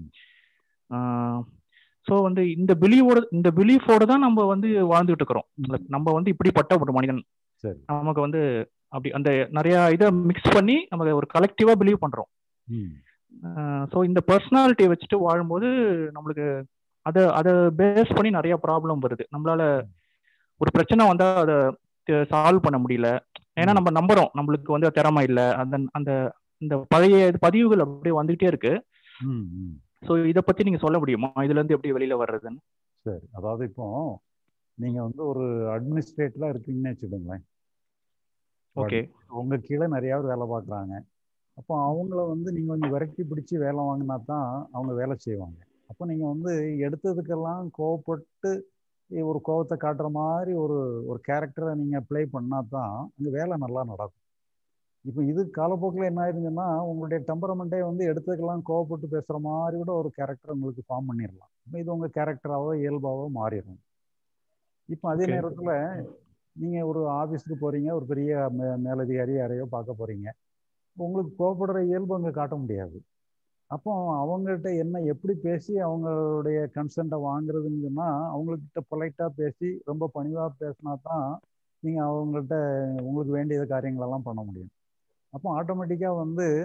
ஸோ வந்து இந்த பிலீஃபோட தான் நம்ம வந்து வாழ்ந்துட்டு இருக்கிறோம். நம்ம வந்து இப்படிப்பட்ட ஒரு மனிதன், நமக்கு வந்து அப்படி அந்த நிறைய இதை மிக்ஸ் பண்ணி நம்ம ஒரு கலெக்டிவா பிலீவ் பண்றோம். ஸோ இந்த பர்சனாலிட்டியை வச்சுட்டு வாழும்போது நம்மளுக்கு அதை பேஸ் பண்ணி நிறைய ப்ராப்ளம் வருது. நம்மளால ஒரு பிரச்சனை வந்தா அதை சால்வ் பண்ண முடியல. ஏன்னா நம்ம நம்புறோம் நம்மளுக்கு வந்து திறமை இல்லை. அந்த பழைய பதிவுகள் அப்படியே வந்துகிட்டே இருக்கு. ஸோ இதை பத்தி நீங்க சொல்ல முடியுமா, இதுல இருந்து எப்படி வெளியில வர்றதுன்னு? சரி, அதாவது இப்போ நீங்க வந்து ஒரு அட்மினிஸ்ட்ரேட்டரா இருக்கீங்கன்னு வச்சுக்கோங்களேன். ஓகே. உங்க கீழே நிறைய பேர் வேலை பார்க்குறாங்க. அப்போ அவங்கள வந்து நீங்க கொஞ்சம் விரட்டி பிடிச்சி வேலை வாங்கினா தான் அவங்க வேலை செய்வாங்க. அப்போ நீங்க வந்து எடுத்ததுக்கெல்லாம் கோவப்பட்டு ஒரு கோவத்தை காட்டுற மாதிரி ஒரு கேரக்டரை நீங்க ப்ளே பண்ணா தான் அந்த வேலை நல்லா நடக்கும். இப்போ இது காலப்போக்கில் என்ன ஆயிருந்துன்னா உங்களுடைய டெம்பரமெண்ட்டே வந்து எடுத்துக்கலாம் கோவப்பட்டு பேசுகிற மாதிரி கூட ஒரு கேரக்டர் உங்களுக்கு ஃபார்ம் பண்ணிடலாம். இப்போ இது உங்கள் கேரக்டராகவோ இயல்பாகவோ மாறிடும். இப்போ அதே நேரத்தில் நீங்கள் ஒரு ஆஃபீஸுக்கு போகிறீங்க, ஒரு பெரிய மேலதிகாரி யாரையோ பார்க்க போகிறீங்க. உங்களுக்கு கோவப்படுற இயல்பு அங்கே காட்ட முடியாது. அப்போ அவங்கள்ட்ட என்ன எப்படி பேசி அவங்களுடைய கன்சென்ட்டை வாங்குறதுன்னு சொன்னால் அவங்கக்கிட்ட பொலைட்டாக பேசி ரொம்ப பணிவாக பேசினா தான் நீங்கள் அவங்கள்ட்ட உங்களுக்கு வேண்டிய காரியங்களெல்லாம் பண்ண முடியும். அப்போ ஆட்டோமேட்டிக்காக வந்து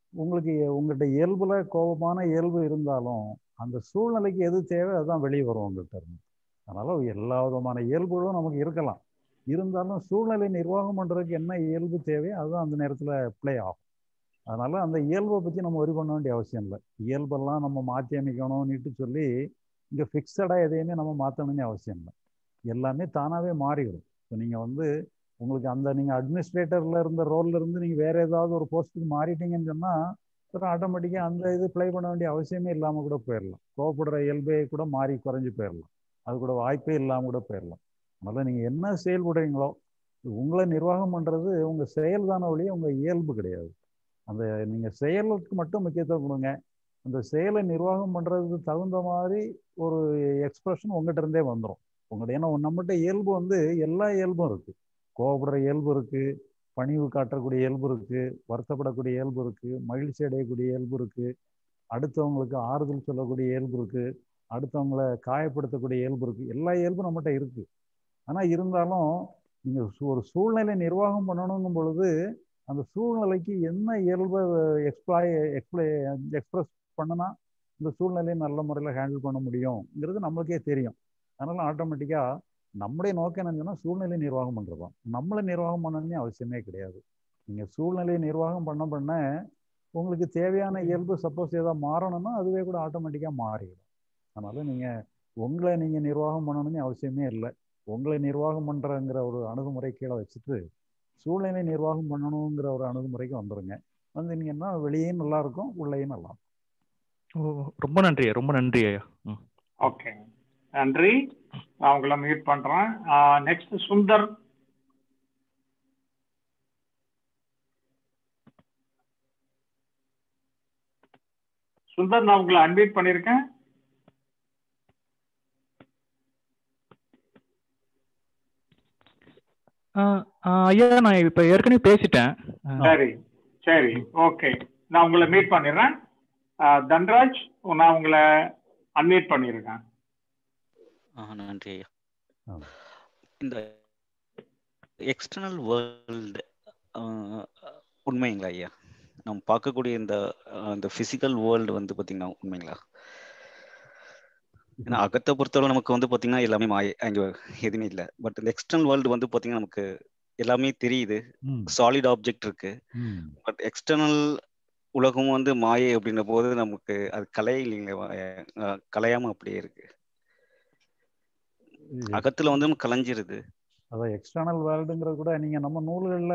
உங்களுக்கு உங்கள்கிட்ட இயல்புல கோபமான இயல்பு இருந்தாலும் அந்த சூழ்நிலைக்கு எது தேவை அதுதான் வெளியே வரும் உங்கள்கிட்ட இருந்து. அதனால எல்லா விதமான இயல்புகளும் நமக்கு இருக்கலாம், இருந்தாலும் சூழ்நிலை நிர்வாகம் பண்ணுறதுக்கு என்ன இயல்பு தேவையோ அதுதான் அந்த நேரத்தில் ப்ளே ஆகும். அதனால அந்த இயல்பை பற்றி நம்ம ஒரி பண்ண வேண்டிய அவசியம் இல்லை. இயல்பெல்லாம் நம்ம மாற்றி அமைக்கணும்னுட்டு சொல்லி இங்கே ஃபிக்ஸடாக எதையுமே நம்ம மாற்றணும்னு அவசியம் இல்லை. எல்லாமே தானாகவே மாறிடும். இப்போ நீங்கள் உங்களுக்கு நீங்கள் அட்மினிஸ்ட்ரேட்டரில் இருந்த ரோலில் இருந்து நீங்கள் வேறு ஏதாவது ஒரு போஸ்ட்டுக்கு மாறிட்டீங்கன்னு சொன்னால் அப்புறம் ஆட்டோமேட்டிக்காக அந்த இது ப்ளே பண்ண வேண்டிய அவசியமே இல்லாமல் கூட போயிடலாம். கோவப்படுற இயல்பே கூட மாறி குறைஞ்சி போயிடலாம், அது கூட வாய்ப்பே இல்லாமல் கூட போயிடலாம். அதனால் நீங்கள் என்ன செயல்படுறீங்களோ உங்களை நிர்வாகம் பண்ணுறது உங்கள் செயல் தானே ஒழிய உங்கள் இயல்பு கிடையாது. அந்த நீங்கள் செயலுக்கு மட்டும் முக்கியத்துவம் கொடுங்க. அந்த செயலை நிர்வாகம் பண்ணுறதுக்கு தகுந்த மாதிரி ஒரு எக்ஸ்பிரஷன் உங்கள்கிட்ட இருந்தே வந்துடும் உங்கள்கிட்ட. ஏன்னா நம்மகிட்ட இயல்பு எல்லா இயல்பும் இருக்குது. கோபப்படுற இயல்பு இருக்குது, பணிவு காட்டக்கூடிய இயல்பு இருக்குது, வருத்தப்படக்கூடிய இயல்பு இருக்குது, மகிழ்ச்சி அடையக்கூடிய இயல்பு இருக்குது, அடுத்தவங்களுக்கு ஆறுதல் சொல்லக்கூடிய இயல்பு இருக்குது, அடுத்தவங்களை காயப்படுத்தக்கூடிய இயல்பு இருக்குது. எல்லா இயல்பும் நம்மகிட்ட இருக்குது. ஆனால் இருந்தாலும் நீங்கள் ஒரு சூழ்நிலை நிர்வாகம் பண்ணணுங்கும் பொழுது அந்த சூழ்நிலைக்கு என்ன இயல்பை எக்ஸ்பிரஸ் பண்ணுனா இந்த சூழ்நிலையை நல்ல முறையில் ஹேண்டில் பண்ண முடியுங்கிறது நம்மளுக்கே தெரியும். அதனால ஆட்டோமேட்டிக்காக நம்முடைய நோக்கம் என்னன்னா சூழ்நிலை நிர்வாகம் பண்ணுறது தான். நம்மளை நிர்வாகம் பண்ணணும்னே அவசியமே கிடையாது. நீங்கள் சூழ்நிலையை நிர்வாகம் பண்ண உங்களுக்கு தேவையான இயல்பு சப்போஸ் ஏதாவது மாறணும்னா அதுவே கூட ஆட்டோமேட்டிக்காக மாறிடும். அதனால உங்களை நீங்கள் நிர்வாகம் பண்ணணும்னு அவசியமே இல்லை. உங்களை நிர்வாகம் பண்ணுறங்கிற ஒரு அணுகுமுறை கீழே வச்சுட்டு சூழ்நிலை நிர்வாகம் பண்ணணுங்கிற ஒரு அணுகுமுறைக்கு வந்துடுங்க. வந்தீங்கன்னா வெளியே நல்லா இருக்கும், உள்ளேயும் நல்லா இருக்கும். ரொம்ப நன்றி, ரொம்ப நன்றி ஐயா. ஓகே, நன்றி. நான் உங்களை மீட் பண்றேன். நெக்ஸ்ட் சுந்தர். சுந்தர், நான் உங்களை அன்மியூட் பண்ணிருக்கேன். ஐயா நான் இப்ப ஏற்கனவே பேசிட்டேன். சரி சரி, ஓகே, நான் உங்களை மீட் பண்ணிடுறேன். தன்ராஜ், நான் உங்களை அன்மியூட் பண்ணிருக்கேன். நன்றி ஐயா. இந்த எக்ஸ்டர்னல் வேர்ல்டு உண்மைங்களா ஐயா? நம்ம பார்க்கக்கூடிய இந்த பிசிக்கல் வேர்ல்டு பார்த்தீங்கன்னா உண்மைங்களா? ஏன்னா அகத்தை பொறுத்தவரை நமக்கு பார்த்தீங்கன்னா எல்லாமே மாய, அங்கே எதுவுமே இல்லை. பட் இந்த எக்ஸ்டர்னல் வேர்ல்டு பார்த்தீங்கன்னா நமக்கு எல்லாமே தெரியுது, சாலிட் ஆப்ஜெக்ட் இருக்கு. பட் எக்ஸ்டர்னல் உலகம் மாயை அப்படின்ற போது நமக்கு அது கலையே இல்லைங்களா? கலையாம அப்படியே இருக்கு, அகத்துல கலைஞ்சிருது. அதான் எக்ஸ்டர்னல் வேர்ல்டுங்கிறது கூட நீங்க நம்ம நூல்கள்ல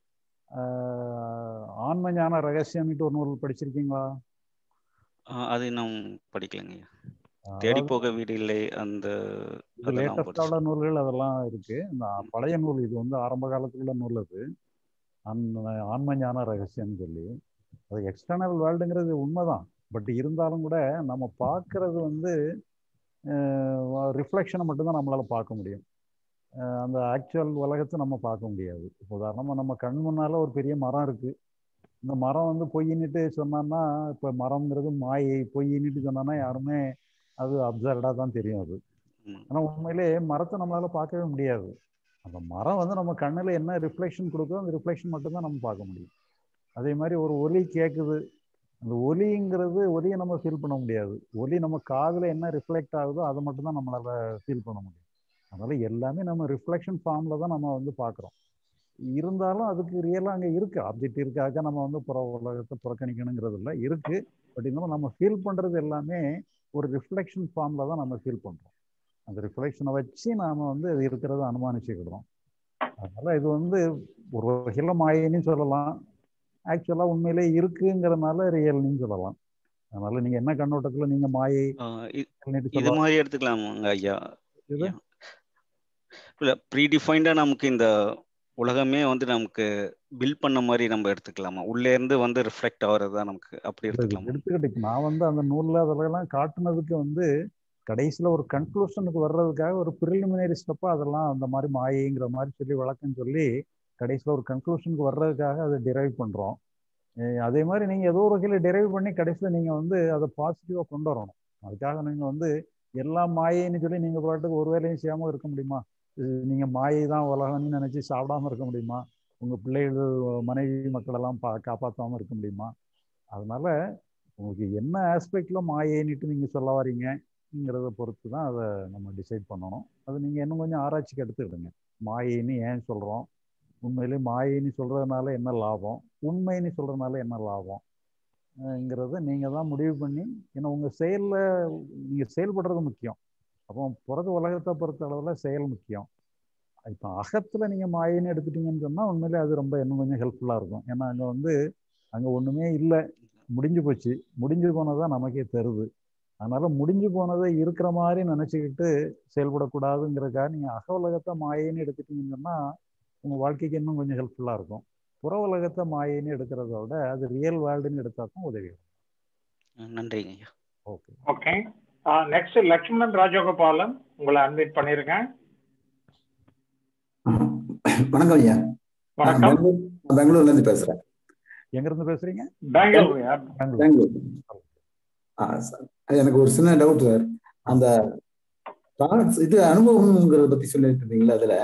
ஆன்ம ஞான ரகசியம்ட்டு ஒரு நூல் படிச்சிருக்கீங்களா? அது நான் படிக்கலைங்க. தேடி போக வீடு இல்லை அந்த லேட்டஸ்டான நூல்கள் அதெல்லாம் இருக்கு. இந்த பழைய நூல் இது ஆரம்ப காலத்துக்குள்ள நூல். அது ஆன்ம ஞான ரகசியம்னு சொல்லி. அது எக்ஸ்டர்னல் வேர்ல்டுங்கிறது உண்மைதான். பட் இருந்தாலும் கூட நம்ம பார்க்கறது ரிஃப்ளெக்ஷனை மட்டும்தான் நம்மளால பார்க்க முடியும். அந்த ஆக்சுவல் உலகத்தை நம்ம பார்க்க முடியாது. இப்போ உதாரணமாக நம்ம கண் முன்னால ஒரு பெரிய மரம் இருக்கு. இந்த மரம் பொய்யின்னுட்டு சொன்னான்னா, இப்போ மரம்ங்கிறது மாயை, பொய்யின்னுட்டு சொன்னான்னா யாருமே அது அப்சர்வ்டாக தான் தெரியும் அது. ஆனால் உண்மையிலே மரத்தை நம்மளால பார்க்கவே முடியாது. அந்த மரம் நம்ம கண்ணில் என்ன ரிஃப்ளெக்ஷன் கொடுக்குதோ அந்த ரிஃப்ளெக்ஷன் மட்டும்தான் நம்ம பார்க்க முடியும். அதே மாதிரி ஒரு ஒலி கேட்குது, அந்த ஒலியை நம்ம ஃபீல் பண்ண முடியாது. ஒலி நம்ம காதில் என்ன ரிஃப்ளெக்ட் ஆகுதோ அதை மட்டும்தான் நம்மளால ஃபீல் பண்ண முடியும். அதனால எல்லாமே நம்ம ரிஃப்ளெக்ஷன் ஃபார்மில் தான் நம்ம பார்க்குறோம். இருந்தாலும் அதுக்கு ரியலாக அங்கே இருக்குது, ஆப்ஜெக்ட் இருக்காக நம்ம புற உலகத்தை புறக்கணிக்கணுங்கிறது இல்லை, இருக்குது. பட் இருந்தாலும் நம்ம ஃபீல் பண்ணுறது எல்லாமே ஒரு ரிஃப்ளெக்ஷன் ஃபார்மில் தான் நம்ம ஃபீல் பண்ணுறோம். அந்த ரிஃப்ளெக்ஷனை வச்சு நாம் அது இருக்கிறத அனுமானிச்சுக்கிடுறோம். அதனால் இது ஒரு வகையில் மாயின்னு சொல்லலாம், ஆக்சுவலாக உண்மையிலே இருக்குங்கிறதுனால ரியல்னு சொல்லலாம். அதனால நீங்கள் என்ன கண்ணோட்டத்தில் நீங்கள் மாயை இது மாதிரி எடுத்துக்கலாமாங்க ஐயா? இல்லை, ப்ரீடிஃபைண்டா நமக்கு இந்த உலகமே நமக்கு பில்ட் பண்ண மாதிரி நம்ம எடுத்துக்கலாமா? உள்ளே இருந்து ரிஃப்ளெக்ட் ஆகுறது தான் நமக்கு அப்படி எடுத்துக்கலாமா? எடுத்துக்கிட்டு நான் அந்த நூலில் அதெல்லாம் காட்டுனதுக்கு கடைசியில் ஒரு கன்க்ளூஷனுக்கு வர்றதுக்காக ஒரு ப்ரிலிமினரி ஸ்டெப்பாக அதெல்லாம் அந்த மாதிரி மாயைங்கிற மாதிரி சொல்லி விளக்கம் சொல்லி கடைசியில் ஒரு கன்க்ளூஷனுக்கு வர்றதுக்காக அதை டிரைவ் பண்ணுறோம். அதே மாதிரி நீங்கள் ஏதோ ஒரு வகையில் டிரைவ் பண்ணி கடைசியில் நீங்கள் அதை பாசிட்டிவாக கொண்டு வரணும். அதுக்காக நீங்கள் எல்லாம் மாயைன்னு சொல்லி நீங்கள் பாட்டுக்கு ஒரு வேலையும் செய்யாமல் இருக்க முடியுமா? நீங்கள் மாயை தான் உலகம்னு நினச்சி சாப்பிடாமல் இருக்க முடியுமா? உங்கள் பிள்ளைகள் மனைவி மக்களெல்லாம் காப்பாற்றாமல் இருக்க முடியுமா? அதனால உங்களுக்கு என்ன ஆஸ்பெக்ட்ல மாயேன்னுட்டு நீங்க சொல்ல வரீங்கிறத பொறுத்து தான் அதை நம்ம டிசைட் பண்ணணும். அது நீங்க இன்னும் கொஞ்சம் ஆராய்ச்சிக்கு எடுத்துக்கிடுங்க. மாயேன்னு ஏன் சொல்றோம், உண்மையிலே மாயேன்னு சொல்றதுனால என்ன லாபம், உண்மைன்னு சொல்றதுனால என்ன லாபம்ங்கிறத நீங்க தான் முடிவு பண்ணி, ஏன்னா உங்க செயல்ல நீங்க செயல்படுறது முக்கியம். அப்போ பிறகு உலகத்தை பொறுத்த அளவுல செயல் முக்கியம். இப்போ அகத்துல நீங்க மாயேன்னு எடுத்துட்டீங்கன்னு சொன்னா உண்மையிலே அது ரொம்ப இன்னும் கொஞ்சம் ஹெல்ப்ஃபுல்லா இருக்கும். ஏன்னா அங்க ஒண்ணுமே இல்லை, முடிஞ்சு போச்சு, முடிஞ்சு போனதான் நமக்கே தருது. அதனால முடிஞ்சு போனதை இருக்கிற மாதிரி நினைச்சுக்கிட்டு செயல்படக்கூடாதுங்கிறதுக்காக நீங்க அக உலகத்தை மாயேன்னு எடுத்துட்டீங்கன்னு சொன்னா உங்க வாழ்க்கைக்கு இன்னும் கொஞ்சம் ஹெல்ப்ஃபுல்லா இருக்கும். புற உலகத்தை மாயேன்னு எடுக்கிறத விட அது ரியல் வேர்ல்டுன்னு எடுத்தா தான் உதவி. நன்றிங்க ஐயா. Okay okay. Next Lakshmanan Rajagopalan, உங்களை அன்வைட் பண்ணிருக்கேன். வணக்கம் ஐயா. வணக்கம். பெங்களூர்ல இருந்து பேசுறேன். எங்க இருந்து பேசுறீங்க? பெங்களூர். எனக்கு ஒரு சின்ன டவுட் சார். அந்த இது அனுபவம்ங்கிறத பத்தி சொல்லிட்டு இருந்தீங்களா, அதுல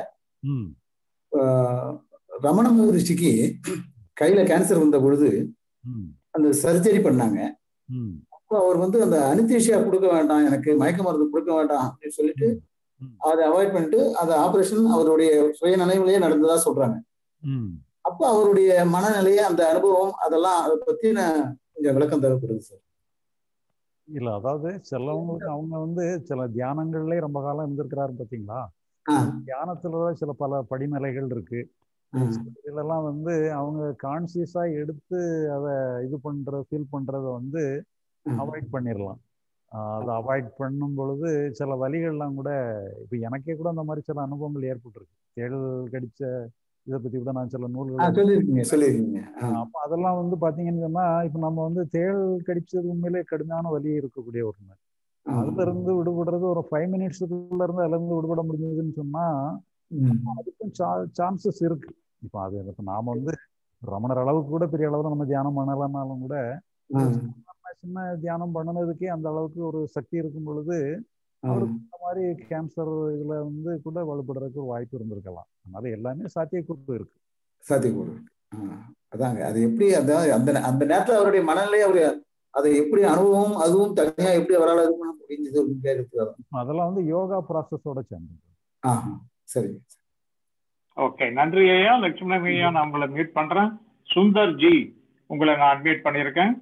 ரமண மகரிஷிக்கு கையில கேன்சர் வந்த பொழுது அந்த சர்ஜரி பண்ணாங்க. அப்போ அவர் அந்த அனிதேஷியா கொடுக்க வேண்டாம், எனக்கு மயக்க மருந்து கொடுக்க வேண்டாம் அப்படின்னு சொல்லிட்டு அதை அவாய்ட் பண்ணிட்டு அந்த ஆபரேஷன் அவருடைய சுய நினைவுலயே நடந்ததா சொல்றாங்க. அப்ப அவருடைய மனநிலையை, அந்த அனுபவம், அதெல்லாம் அதை பத்தின கொஞ்சம் விளக்கம் தேவைப்படுது சார். இல்ல, அதாவது சிலவங்களுக்கு அவங்க சில தியானங்கள்லயே ரொம்ப காலம் இருந்திருக்கிறாரு பாத்தீங்களா. தியானத்துல சில பல படிநிலைகள் இருக்கு. இதெல்லாம் அவங்க கான்சியஸா எடுத்து அதை இது பண்ற ஃபீல் பண்றத அவாய்ட் பண்ணிடலாம். அதை அவாய்ட் பண்ணும் பொழுது சில வலிகள்லாம் கூட, இப்ப எனக்கே கூட அந்த மாதிரி சில அனுபவங்கள் ஏற்பட்டிருக்கு. தேடல் கடிச்ச இதை பத்தி கூட நான் சில நூல்கள் சொல்லிருக்கீங்க. அப்ப அதெல்லாம் பாத்தீங்கன்னு சொன்னா, இப்ப நம்ம தேடல் கடிச்சது உண்மையிலே கடுமையான வலி இருக்கக்கூடிய ஒண்ணு. அதுல இருந்து விடுபடுறது ஒரு 5 மினிட்ஸுக்குள்ள இருந்து அதுல இருந்து விடுபட முடிஞ்சதுன்னு சொன்னா அதுக்கும் சான்சஸ் இருக்கு. இப்ப அது நாம ரமணர் அளவுக்கு கூட பெரிய அளவுல நம்ம தியானம் பண்ணலன்னாலும் கூட சின்ன தியானம் பண்ணனதுக்கே அந்த அளவுக்கு ஒரு சக்தி இருக்கும் பொழுது அவருக்கு இந்த மாதிரி கேன்சர் இதுல கூட வலுப்படுறதுக்கு ஒரு வாய்ப்பு இருந்திருக்கலாம். அதனால எல்லாமே சாத்தியக்கூறு இருக்கு. சாத்தியக்கூறு இருக்கு. அதாங்க, அது எப்படி அந்த அந்த நேரத்துல அவருடைய மனநிலையை அவரு அதை எப்படி அனுபவம் அதுவும் தனியா எப்படி அவரால் இது பண்ண முடிஞ்சது அதெல்லாம் யோகா ப்ராசஸோட சேர்ந்து. சரி, ஓகே. நன்றி ஐயா. லட்சுமணன் ஐயா, நான் உங்களை மீட் பண்றேன். சுந்தர் ஜி, உங்களை நான் அட்மிட் பண்ணியிருக்கேன்.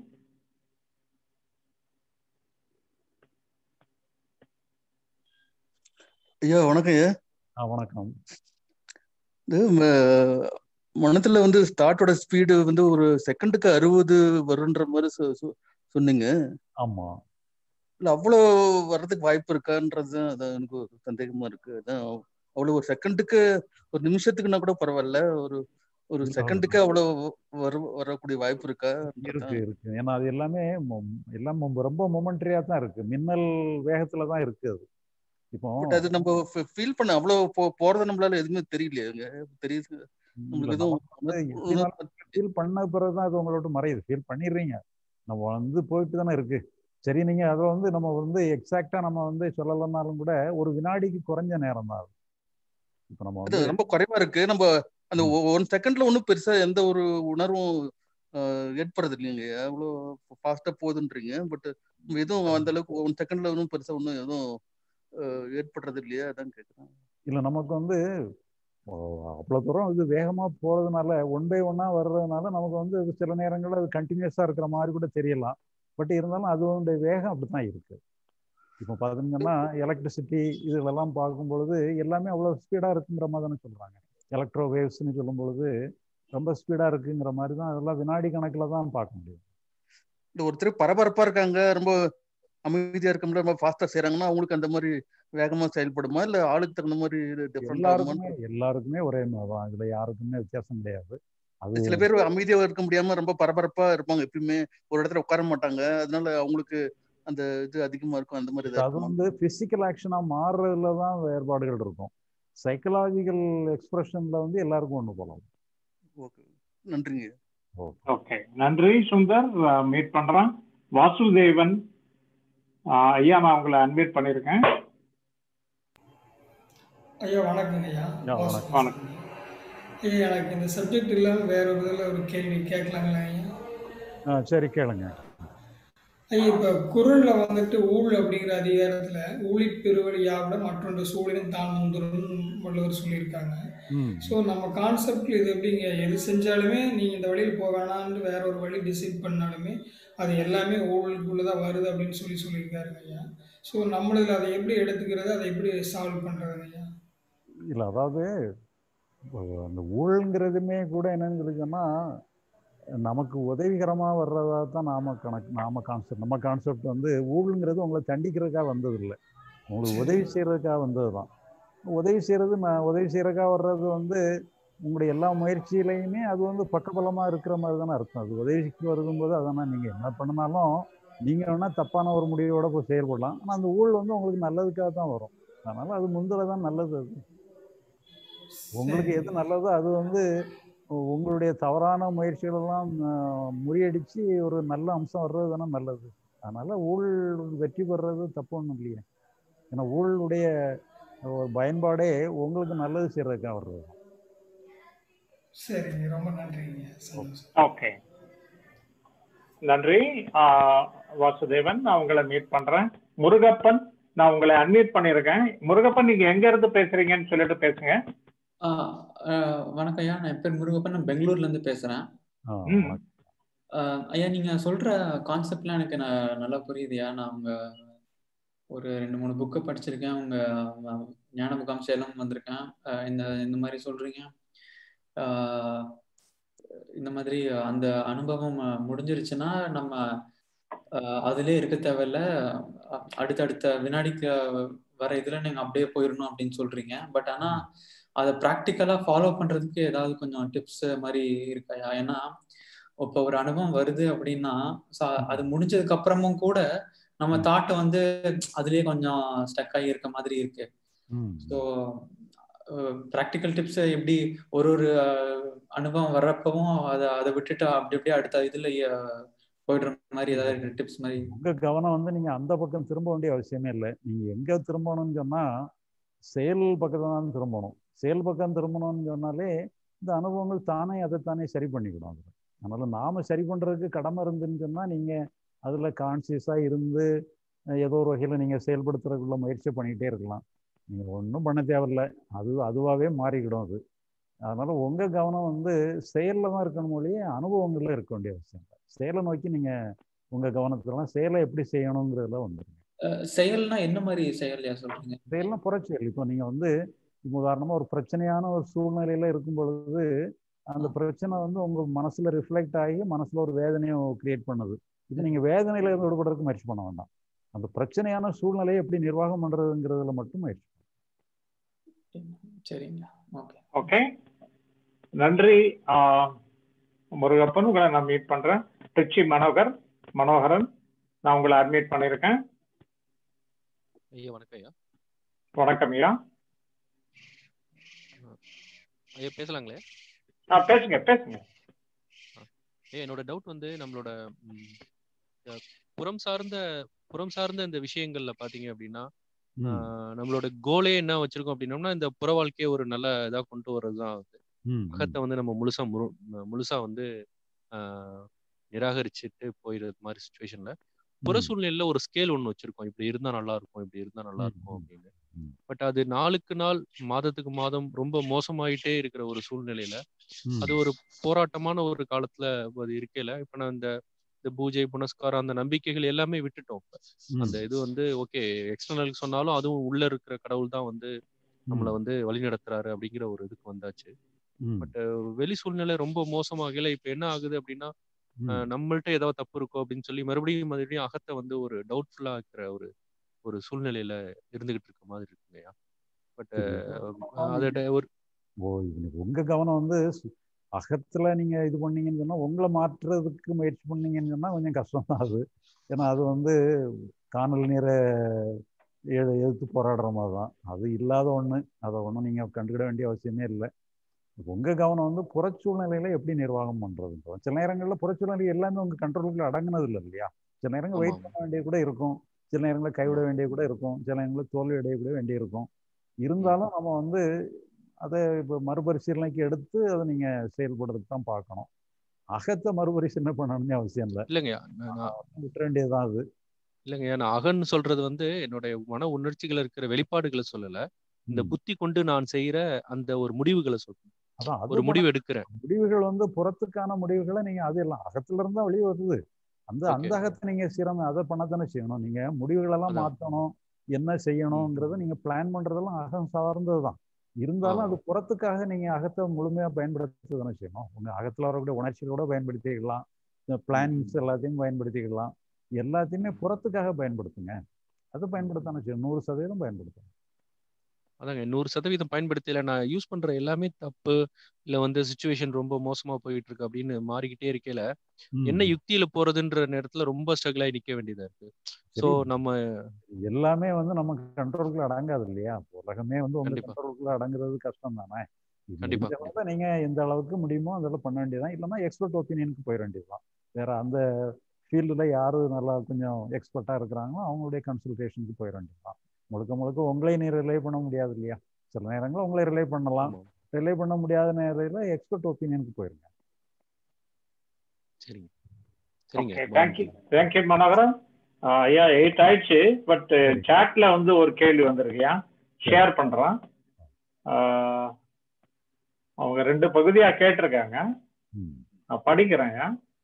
ஐயா வணக்கம் ஐயா. வணக்கம். இது மனத்துல ஸ்டார்ட்டோட ஸ்பீடு ஒரு செகண்டுக்கு 60 வருன்ற மாதிரி சொன்னீங்க. ஆமா. இல்ல அவ்வளோ வர்றதுக்கு வாய்ப்பு இருக்கான்றது அதான் எனக்கு ஒரு சந்தேகமா இருக்கு. அதான் அவ்வளவு ஒரு செகண்டுக்கு, ஒரு நிமிஷத்துக்குன்னா கூட பரவாயில்ல, ஒரு செகண்டுக்கு அவ்வளவு வரக்கூடிய வாய்ப்பு இருக்கா? இருக்கு. ஏன்னா அது எல்லாமே ரொம்ப மொமெண்ட்ரியா தான் இருக்கு. மின்னல் வேகத்துல தான் இருக்கு. அது இப்போ அது நம்ம ஃபீல் பண்ண அவ்வளவு போறது நம்மளால எதுவுமே தெரியலையாங்க. தெரியுது நம்மளுக்கு எதுவும் ஃபீல் பண்ண பிறகுதான் அது உங்களோட மறையுது. ஃபீல் பண்ணிடுறீங்க, நம்ம போயிட்டு தானே இருக்கு. சரி, நீங்க அதை நம்ம எக்ஸாக்டா நம்ம சொல்லலைன்னாலும் கூட ஒரு வினாடிக்கு குறைஞ்ச நேரம் தான் அது. இப்போ நம்ம ரொம்ப குறைவா இருக்கு. நம்ம அந்த 1 செகண்ட்ல ஒன்றும் பெருசா எந்த ஒரு உணர்வும் ஏற்படுறது இல்லைங்க. அவ்வளோ ஃபாஸ்டா போகுதுன்றீங்க. பட் எதுவும் அந்த அளவுக்கு 1 செகண்ட்ல ஒன்றும் பெருசா ஒன்றும் எதுவும் ஏற்படுறது இல்லையா? அதான் கேட்குறேன். இல்ல, நமக்கு அவ்வளவு தூரம் இது வேகமா போறதுனால 1 by 1 வர்றதுனால நமக்கு சில நேரங்கள்ல அது கண்டினியூஸா இருக்கிற மாதிரி கூட தெரியலாம். பட் இருந்தாலும் அதோட வேகம் அப்படித்தான் இருக்கு. இப்போ பாத்தீங்கன்னா எலக்ட்ரிசிட்டி இதெல்லாம் பார்க்கும் பொழுது எல்லாமே அவ்வளவு ஸ்பீடா இருக்குங்கிற மாதிரி தானே சொல்றாங்க. எலக்ட்ரோ வேவ்ஸ்ன்னு சொல்லும் பொழுது ரொம்ப ஸ்பீடா இருக்குங்கிற மாதிரி தான் அதெல்லாம் வினாடி கணக்குல தான் பார்க்க முடியும். ஒருத்தர் பரபரப்பா இருக்காங்க, ரொம்ப அமைதியா இருக்க முடியாது, ரொம்ப ஃபாஸ்டா செய்யறாங்கன்னா அவங்களுக்கு அந்த மாதிரி வேகமா செயல்படுமா, இல்ல ஆளுக்கு தகுந்த மாதிரி எல்லாருக்குமே ஒரே மாதிரிதான். இதுல யாருக்குமே வித்தியாசம் கிடையாது. அது சில பேர் அமைதியா இருக்க முடியாம ரொம்ப பரபரப்பா இருப்பாங்க, எப்பயுமே ஒரு இடத்துல உட்கார மாட்டாங்க, அதனால அவங்களுக்கு அந்த இது அதிகமா இருக்கும். அந்த மாதிரி அது பிசிக்கல் ஆக்ஷனா மாறுறதுலதான் வேறுபாடுகள் இருக்கும். சைக்கலாஜிக்கல் எக்ஸ்பிரஷன்ல எல்லாருக்கும் ஒண்ணு போலாம். ஓகே, நன்றிங்க. ஓகே, நன்றி சுந்தர். மீட் பண்றேன். வாசுதேவன் ஐயா, நான் உங்களை அன்வைட் பண்ணிருக்கேன். ஐயா வணக்கங்க ஐயா. வணக்கம். ஐயா, எனக்கு இந்த சப்ஜெக்ட் இல்லாமல் வேற ஒரு இதில் ஒரு கேள்வி கேட்கலாங்களா ஐயா? சரி கேளுங்க. இப்ப குறள்ல வந்துட்டு ஊழ் அப்படிங்கிற அதிகாரத்துல ஊழிற் பெருவழி யாவிட மற்றொன்று சூழலின் தான் முந்துருன்னு வள்ளுவர் சொல்லியிருக்காங்க. ஸோ நம்ம கான்செப்ட்ல இது எப்படிங்க, எது செஞ்சாலுமே நீங்க இந்த வழியில் போக வேணான்னு வேற ஒரு வழி டிசைட் பண்ணாலுமே அது எல்லாமே ஊழலுக்குள்ளதான் வருது அப்படின்னு சொல்லியிருக்காருங்க ஐயா. ஸோ நம்மளுக்கு அதை எப்படி எடுத்துக்கிறது, அதை எப்படி சால்வ் பண்றதுங்க ஐயா? இல்லை, அதாவது அந்த ஊழல்ங்கிறதுமே கூட என்னன்னு சொல்லிச்சோன்னா நமக்கு உதவிகரமாக வர்றதா தான் நாம கான்செப்ட். நம்ம கான்செப்ட் வந்து ஊழல்ங்கிறது உங்களை தண்டிக்கிறதுக்காக வந்தது இல்லை, உங்களுக்கு உதவி செய்கிறதுக்காக வந்தது தான். உதவி செய்கிறதுக்காக வர்றது வந்து உங்களுடைய எல்லா முயற்சியிலையுமே அது வந்து பக்கபலமாக இருக்கிற மாதிரி தானே அர்த்தம். அது உதவிக்கு வருதும்போது அதனால் நீங்கள் என்ன பண்ணினாலும் நீங்கள் வேணால் தப்பான ஒரு முடிவோட போய் செயல்படலாம். ஆனால் அந்த ஊழல் வந்து உங்களுக்கு நல்லதுக்காக தான் வரும். அதனால் அது முந்திர தான் நல்லது. அது உங்களுக்கு எது நல்லதோ அது வந்து உங்களுடைய தவறான முயற்சிகளெல்லாம் முறியடித்து ஒரு நல்ல அம்சம் வர்றது தானே நல்லது. அதனால் ஊழல் வெற்றி பெறுறது தப்பு ஒன்றும் இல்லையே. ஏன்னா ஊழலுடைய ஒரு பயன்பாடே உங்களுக்கு நல்லது செய்யறதுக்காக வர்றது. சரிங்க, ரொம்ப நன்றிங்க. ஓகே, நன்றி வாசுதேவன். நான் உங்களை மீட் பண்றேன். முருகப்பன், நான் உங்களை அன்மியூட் பண்ணியிருக்கேன். முருகப்பன், நீங்க எங்க இருந்து பேசுறீங்கன்னு சொல்லிட்டு பேசுங்க. வணக்கம் ஐயா, நான் என் பேர் முருகப்பன், நான் பெங்களூர்ல இருந்து பேசுறேன். ஐயா, நீங்க சொல்ற கான்செப்ட்லாம் எனக்கு நல்லா புரியுதுயா. நான் உங்க ஒரு 2-3 புக்கை படிச்சிருக்கேன். உங்க ஞான முகாம் சேலம் வந்திருக்கேன். இந்த மாதிரி சொல்றீங்க. இந்த மாதிரி அந்த அனுபவம் முடிஞ்சிருச்சுன்னா நம்ம அதுலயே இருக்க தேவையில்ல, அடுத்தடுத்த வினாடிக்கு வர இதுல நீங்க அப்படியே போயிடணும் அப்படின்னு சொல்றீங்க. பட் ஆனா அதை ப்ராக்டிக்கலா ஃபாலோ பண்றதுக்கு ஏதாவது கொஞ்சம் டிப்ஸ் மாதிரி இருக்காயா? ஏன்னா இப்போ ஒரு அனுபவம் வருது அப்படின்னா அது முடிஞ்சதுக்கு அப்புறமும் கூட நம்ம தாட்டை வந்து அதுலயே கொஞ்சம் ஸ்டக் ஆகி இருக்க மாதிரி இருக்கு. ஸோ ப்ராக்டிக்கல் டிப்ஸ் எப்படி ஒரு அனுபவம் வர்றப்பவும் அதை விட்டுட்டு அப்படி அப்படியே அடுத்த இதுல போயிடுற மாதிரி ஏதாவது டிப்ஸ் மாதிரி? உங்க கவனம் வந்து நீங்க அந்த பக்கம் திரும்ப வேண்டிய அவசியமே இல்லை. நீங்க எங்க திரும்பணும்னு சொன்னா செயல் பக்கத்துல தான் திரும்பணும். செயல் பக்கம் திரும்பணும்னு சொன்னாலே இந்த அனுபவங்கள் தானே அதைத்தானே சரி பண்ணிக்கணும். அதில் அதனால நாம சரி பண்றதுக்கு கடமை இருந்துன்னு சொன்னா நீங்க அதுல கான்சியஸா இருந்து ஏதோ ஒரு வகையில நீங்க செயல்படுத்துறதுக்குள்ள முயற்சி பண்ணிக்கிட்டே இருக்கலாம். நீங்க ஒன்றும் பண்ண தேவையில்லை, அதுவாகவே மாறிக்கிடும் அது. அதனால உங்க கவனம் வந்து செயல்ல தான் இருக்கணும் மொழியே அனுபவங்கள்ல இருக்க வேண்டிய அவசியம் இல்லை. செயலை நோக்கி நீங்க உங்க கவனத்துலாம் செயலை எப்படி செய்யணுங்கிறதுல வந்துருங்க. செயல்னா என்ன மாதிரி செயல்யா சொல்றீங்க? செயல்னா புறச்செயல். இப்போ நீங்க வந்து உதாரணமா ஒரு பிரச்சனையான ஒரு சூழ்நிலையில இருக்கும் பொழுது அந்த பிரச்சனை வந்து உங்க மனசுல ரிஃப்ளெக்ட் ஆகி மனசுல ஒரு வேதனையை கிரியேட் பண்ணுது. இது நீங்க வேதனையில இருந்து விடுபடுறதுக்கு முயற்சி பண்ண வேண்டாம். அந்த பிரச்சனையான சூழ்நிலையை எப்படி நிர்வாகம் பண்றதுங்கிறதுல மட்டும் முயற்சி. சரிங்க, ஓகே, நன்றி முருகப்பன். உங்களை நான் மீட் பண்றேன். திருச்சி மனோகரன், நான் உங்களை அட்மிட் பண்ணியிருக்கேன். ஐயா வணக்கம் ஐயா. வணக்கம் ஐயா. ஐயா பேசலாங்களே? பேசுங்க. என்னோட டவுட் வந்து நம்மளோட புறம் சார்ந்த இந்த விஷயங்கள்ல பாத்தீங்க அப்படின்னா நம்மளோட கோலே என்ன வச்சிருக்கோம் அப்படின்னோம்னா இந்த புற வாழ்க்கையை ஒரு நல்ல இதா கொண்டு வர்றதுதான் வந்து அகத்தை வந்து நம்ம முழுசா வந்து நிராகரிச்சுட்டு போயிடுறது மாதிரி சுச்சுவேஷன்ல புற சூழ்நிலையில ஒரு ஸ்கேல் ஒண்ணு வச்சிருக்கோம், இப்படி இருந்தா நல்லா இருக்கும் அப்படின்னு. பட் அது நாளுக்கு நாள் மாதத்துக்கு மாதம் ரொம்ப மோசமாயிட்டே இருக்கிற ஒரு சூழ்நிலையில அது ஒரு போராட்டமான ஒரு காலத்துல அது இருக்கையில இப்ப நான் இந்த பூஜை புனஸ்காரம் அந்த நம்பிக்கைகள் எல்லாமே விட்டுட்டோம். அந்த இது வந்து ஓகே எக்ஸ்டர்னலுக்கு சொன்னாலும் அதுவும் உள்ள இருக்கிற கடவுள் தான் வந்து நம்மளை வந்து வழி நடத்துறாரு அப்படிங்கிற ஒரு இதுக்கு வந்தாச்சு. பட் வெளி சூழ்நிலை ரொம்ப மோசமாகல இப்ப என்ன ஆகுது அப்படின்னா நம்மள்ட்ட ஏதாவது தப்பு இருக்கோ அப்படின்னு சொல்லி மறுபடியும் அகத்தை வந்து ஒரு டவுட்ஃபுல்லா இருக்கிற ஒரு சூழ்நிலையில இருந்துகிட்டு இருக்க மாதிரி இருக்குங்கய்யா. பட் அதோட ஒரு உங்க கவனம் வந்து அகத்துல நீங்க இது பண்ணீங்கன்னு சொன்னா உங்களை மாற்றுறதுக்கு முயற்சி பண்ணீங்கன்னு சொன்னா கொஞ்சம் கஷ்டம் தான் அது. ஏன்னா அது வந்து காணல் நீரை எதிர்த்து போராடுற மாதிரி தான். அது இல்லாத ஒண்ணு, அதை ஒன்றும் நீங்க கண்டுக்கிட வேண்டிய அவசியமே இல்லை. உங்க கவனம் வந்து புறச்சூழ்நிலையில எப்படி நிர்வாகம் பண்றதுன்றோம். சில நேரங்கள்ல புறச்சூழ்நிலை எல்லாமே உங்க கண்ட்ரோலுக்குள்ள அடங்குனது இல்லை இல்லையா? சில நேரங்கள் வெயிட் பண்ண வேண்டிய கூட இருக்கும், சில நேரங்களில் கைவிட வேண்டிய கூட இருக்கும், சில நேரங்களில் தோல்வி அடைய கூட வேண்டி இருக்கும். இருந்தாலும் நம்ம வந்து அதை இப்போ மறுபரிசீலனைக்கு எடுத்து அதை நீங்கள் செயல்படுறதுக்கு தான் பார்க்கணும். அகத்தை மறுபரிசீலனை பண்ணணும்னு அவசியம் இல்லை. இல்லைங்க, விட்டுற வேண்டியதுதான் அது. இல்லைங்க, நான் அகன்னு சொல்றது வந்து என்னுடைய மன உணர்ச்சிகள் இருக்கிற வெளிப்பாடுகளை சொல்லல, இந்த புத்தி கொண்டு நான் செய்யற அந்த ஒரு முடிவுகளை சொல்றேன். ஒரு முடிவு எடுக்கிறேன். முடிவுகள் வந்து புறத்துக்கான முடிவுகளை நீங்க அது எல்லாம் அகத்துல இருந்தா வெளியே வருது. அந்த அகத்தை நீங்க அதை பண்ணத்தானே செய்யணும். நீங்க முடிவுகள் எல்லாம் மாற்றணும், என்ன செய்யணுங்கிறத நீங்க பிளான் பண்றதெல்லாம் அகம் சார்ந்ததுதான். இருந்தாலும் அது புறத்துக்காக நீங்க அகத்தை முழுமையா பயன்படுத்த தானே செய்யணும். உங்க அகத்துல வரக்கூடிய உணர்ச்சிகளோட பயன்படுத்திக்கலாம், பிளானிங்ஸ் எல்லாத்தையும் பயன்படுத்திக்கலாம். எல்லாத்தையுமே புறத்துக்காக பயன்படுத்துங்க. அது பயன்படுத்தானே செய்யணும். 100% பயன்படுத்தணும். அதாங்க 100% பயன்படுத்தல. நான் யூஸ் பண்ற எல்லாமே தப்பு, இல்ல வந்து சிச்சுவேஷன் ரொம்ப மோசமா போயிட்டு இருக்கு அப்படின்னு மாறிக்கிட்டே இருக்கையில என்ன யுக்தியில போறதுன்ற நேரத்துல ரொம்ப ஸ்ட்ரகிள் ஆகி நிக்க வேண்டியதா இருக்கு. சோ நம்ம எல்லாமே வந்து நம்ம கண்ட்ரோலுக்குள்ள அடங்காது இல்லையா? உலகமே வந்து உங்க கண்ட்ரோலுக்குள்ள அடங்குறது கஷ்டம் தானே. கண்டிப்பா நீங்க எந்த அளவுக்கு முடியுமோ அதெல்லாம் பண்ண வேண்டியதுதான். இல்லைன்னா எக்ஸ்பர்ட் ஒப்பீனியனுக்கு போயிட வேண்டியதுதான். வேற அந்த ஃபீல்டுல யாரு நல்லா கொஞ்சம் எக்ஸ்பர்ட்டா இருக்கிறாங்களோ அவங்களுடைய கன்சல்டேஷனுக்கு போயிட வேண்டியதுதான். முழுக்க உங்களை நீ ரிலே பண்ண முடியாது இல்லையா? சில நேரங்களில் உங்களை ரிலே பண்ணலாம், ரிலே பண்ண முடியாத நேரத்தில் எக்ஸ்பர்ட் ஒப்பீனியனுக்கு போயிருங்க. தேங்க்யூ மனோகரன். ஐயா 8 ஆயிடுச்சு. பட் சாட்ல வந்து ஒரு கேள்வி வந்திருக்கியா, ஷேர் பண்றேன். அவங்க 2 பகுதியா கேட்டிருக்காங்க, நான் படிக்கிறேங்க.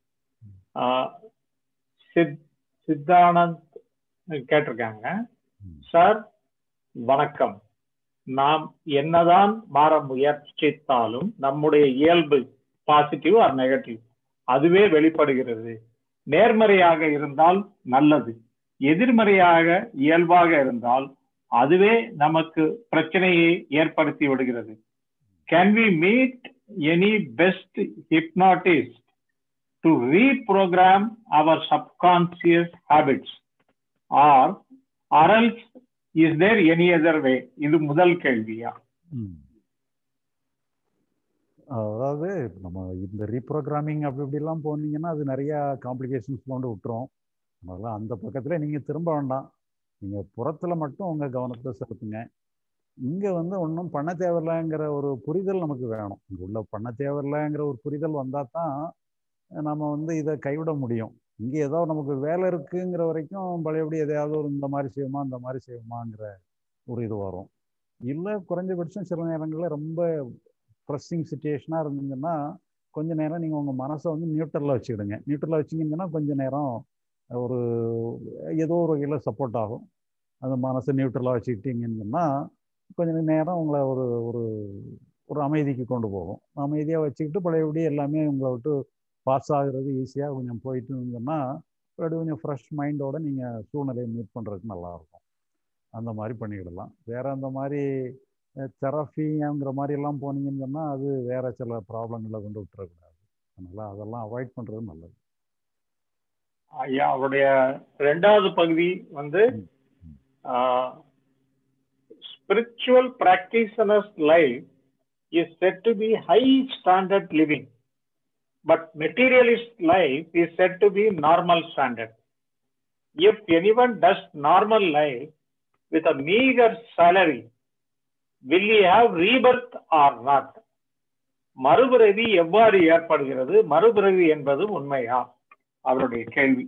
சித்தானந்த் கேட்டிருக்காங்க. சார் வணக்கம். நாம் என்னதான் மாற முயற்சித்தாலும் நம்முடைய இயல்பு பாசிட்டிவ் ஆர் நெகட்டிவ் அதுவே வெளிப்படுகிறது. நேர்மறையாக இருந்தால் நல்லது, எதிர்மறையாக இயல்பாக இருந்தால் அதுவே நமக்கு பிரச்சனையை ஏற்படுத்தி விடுகிறது. Can we meet any best hypnotist to reprogram our subconscious habits or else is there any other way? இது முதல் கேள்வியா. அதாவது நம்ம இந்த ரீப்ரோக்ராமிங் அப்படி இப்படிலாம் போனீங்கன்னா அது நிறைய காம்ப்ளிகேஷன்ஸ் கொண்டு விட்டுரும். அதனால அந்த பக்கத்துல நீங்க திரும்ப வேண்டாம். நீங்க புறத்துல மட்டும் உங்க கவனத்தை செலுத்துங்க. இங்க வந்து ஒன்றும் பண்ண தேவையில்லைங்கிற ஒரு புரிதல் நமக்கு வேணும். இங்க உள்ள பண்ண தேவையில்லைங்கிற ஒரு புரிதல் வந்தா தான் நம்ம வந்து இதை கைவிட முடியும். இங்கே ஏதோ நமக்கு வேலை இருக்குங்கிற வரைக்கும் பழையபடி எதையாவது ஒரு இந்த மாதிரி செய்வோமா அந்த மாதிரி செய்வோமாங்கிற ஒரு இது வரும். இல்லை குறைஞ்சபட்சம் சில நேரங்களில் ரொம்ப ப்ரெஸ்ஸிங் சுச்சுவேஷனாக இருந்தீங்கன்னா கொஞ்ச நேரம் நீங்கள் உங்கள் மனசை வந்து நியூட்ரலில் வச்சுக்கிடுங்க. நியூட்ரலில் வச்சிங்கன்னா கொஞ்சம் நேரம் ஒரு ஏதோ ஒரு வகையில் சப்போர்ட் ஆகும். அந்த மனசை நியூட்ரலாக வச்சுக்கிட்டீங்கன்னா கொஞ்சம் நேரம் உங்களை ஒரு ஒரு ஒரு அமைதிக்கு கொண்டு போகும். அமைதியாக வச்சுக்கிட்டு பழையபடி எல்லாமே உங்களை விட்டு பாஸ் ஆகுறது ஈஸியாக கொஞ்சம் போயிட்டு இருந்தோம்னா மறுபடியும் கொஞ்சம் ஃப்ரெஷ் மைண்டோட நீங்கள் சூழ்நிலையை மீட் பண்ணுறதுக்கு நல்லாயிருக்கும். அந்த மாதிரி பண்ணிக்கிடலாம். வேறு அந்த மாதிரி தெரபிங்கிற மாதிரிலாம் போனீங்கன்னு சொன்னால் அது வேறு சில ப்ராப்ளங்களை கொண்டு விட்டுறக்கூடாது. அதனால் அதெல்லாம் அவாய்ட் பண்ணுறது நல்லது. ஐயா அவருடைய 2வது பகுதி வந்து spiritual practitioner's life is said to be high standard living, but materialist life is said to be normal standard. If anyone does normal life with a meager salary, will he have rebirth or not? மறுபிறவி எவ்வாறு ஏற்படுகிறது? மறுபிறவி என்பது உண்மையா? அவருடைய கேள்வி.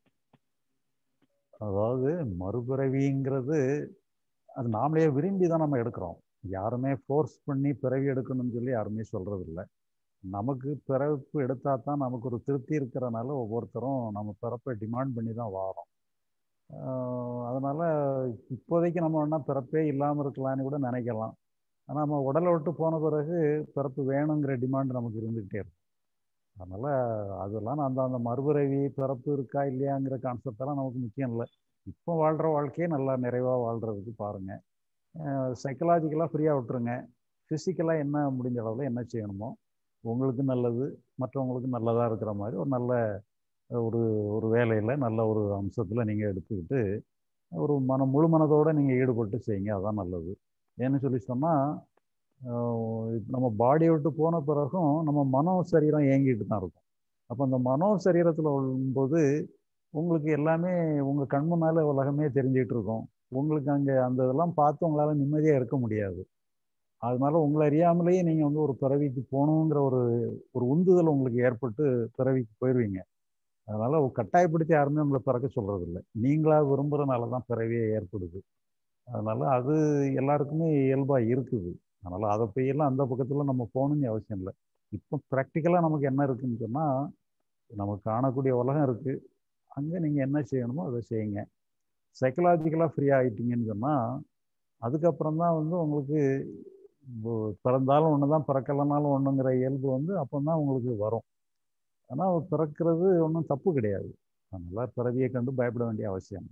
அதாவது மறுபிறவிங்கிறது அது நாமளே விரும்பி தான் நம்ம எடுக்கிறோம். யாருமே ஃபோர்ஸ் பண்ணி பிறவி எடுக்கணும்னு சொல்லி யாருமே சொல்றது இல்லை. நமக்கு பிறப்பு எடுத்தா தான் நமக்கு ஒரு திருப்தி இருக்கிறனால ஒவ்வொருத்தரும் நம்ம பிறப்பை டிமாண்ட் பண்ணி தான் வாரோம். அதனால இப்போதைக்கு நம்ம வேணா பிறப்பே இல்லாமல் இருக்கலான்னு கூட நினைக்கலாம். ஆனால் நம்ம உடலை விட்டு போன பிறகு பிறப்பு வேணுங்கிற டிமாண்ட் நமக்கு இருந்துகிட்டே இருக்கும். அதனால அதெல்லாம் அந்த மறுபிறவி பிறப்பு இருக்கா இல்லையாங்கிற கான்செப்டெல்லாம் நமக்கு முக்கியம் இல்லை. இப்போ வாழ்கிற வாழ்க்கையே நல்லா நிறைவாக வாழ்கிறதுக்கு பாருங்கள். சைக்கலாஜிக்கலாக ஃப்ரீயாக விட்டுருங்க. ஃபிசிக்கலாக என்ன முடிஞ்ச அளவில் என்ன செய்யணுமோ உங்களுக்கு நல்லது, மற்றவங்களுக்கு நல்லதாக இருக்கிற மாதிரி ஒரு நல்ல ஒரு வேலையில் நல்ல ஒரு அம்சத்தில் நீங்கள் எடுத்துக்கிட்டு ஒரு முழு மனதோடு நீங்கள் ஈடுபட்டு செய்யுங்க. அதுதான் நல்லது. ஏன்னு சொல்லி சொன்னால் நம்ம பாடியை விட்டு போன பிறகும் நம்ம மனோ சரீரம் இயங்கிட்டு தான் இருக்கும். அப்போ அந்த மனோ சரீரத்தில் வரும்போது உங்களுக்கு எல்லாமே உங்கள் கண் முன்னால் உலகமே தெரிஞ்சுக்கிட்டு இருக்கும். உங்களுக்கு அங்கே அந்த இதெல்லாம் பார்த்து உங்களால் நிம்மதியாக இருக்க முடியாது. அதனால உங்களை அறியாமலேயே நீங்க வந்து ஒரு பிறவிக்கு போகணுங்கிற ஒரு உந்துதல் உங்களுக்கு ஏற்பட்டு பிறவிக்கு போயிடுவீங்க. அதனால கட்டாயப்படுத்தி யாருமே உங்களை பிறக்க சொல்றது இல்லை. நீங்களா விரும்புறதுனால தான் பிறவியே ஏற்படுது. அதனால அது எல்லாருக்குமே இயல்பா இருக்குது. அதனால அதை போயெல்லாம் அந்த பக்கத்துல நம்ம போகணும்னு அவசியம் இல்லை. இப்போ ப்ராக்டிக்கலா நமக்கு என்ன இருக்குன்னு சொன்னா, நமக்கு காணக்கூடிய உலகம் இருக்கு, அங்கே நீங்க என்ன செய்யணுமோ அதை செய்யுங்க. சைக்கலாஜிக்கலா ஃப்ரீ ஆகிட்டீங்கன்னு சொன்னா அதுக்கப்புறம் தான் வந்து உங்களுக்கு பிறந்தாலும் ஒன்று தான், பிறக்கலைனாலும் ஒன்றுங்கிற இயல்பு வந்து அப்போ தான் உங்களுக்கு வரும். ஆனால் பிறக்கிறது ஒன்றும் தப்பு கிடையாது. அதனால பிறவியை கண்டு பயப்பட வேண்டிய அவசியம்.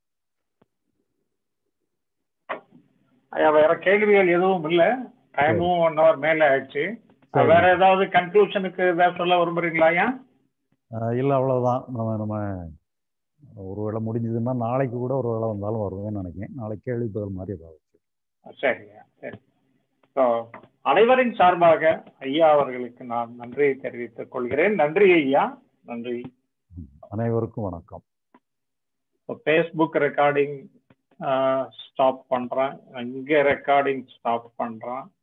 ஐயா வேற கேள்விகள் எதுவும் இல்லை. டைமும் 1 hour மேல ஆயிடுச்சு. வேற ஏதாவது கன்க்ளூஷனுக்கு ஏதாவது சொல்ல விரும்புறீங்களா ஐயா? இல்லை, அவ்வளவுதான். நம்ம ஒரு வேளை முடிஞ்சதுன்னா நாளைக்கு கூட ஒரு வேளை வந்தாலும் வருவேன்னு நினைக்கிறேன். நாளைக்கு கேள்வி பதில் மாதிரி ஏதாவது. சரிங்க, சரி. ஸோ அனைவரின் சார்பாக ஐயா அவர்களுக்கு நான் நன்றியை தெரிவித்துக் கொள்கிறேன். நன்றி ஐயா, நன்றி. அனைவருக்கும் வணக்கம். ஃபேஸ்புக் ரெக்கார்டிங் ஸ்டாப் பண்றேன், இங்க ரெக்கார்டிங் ஸ்டாப் பண்றேன்.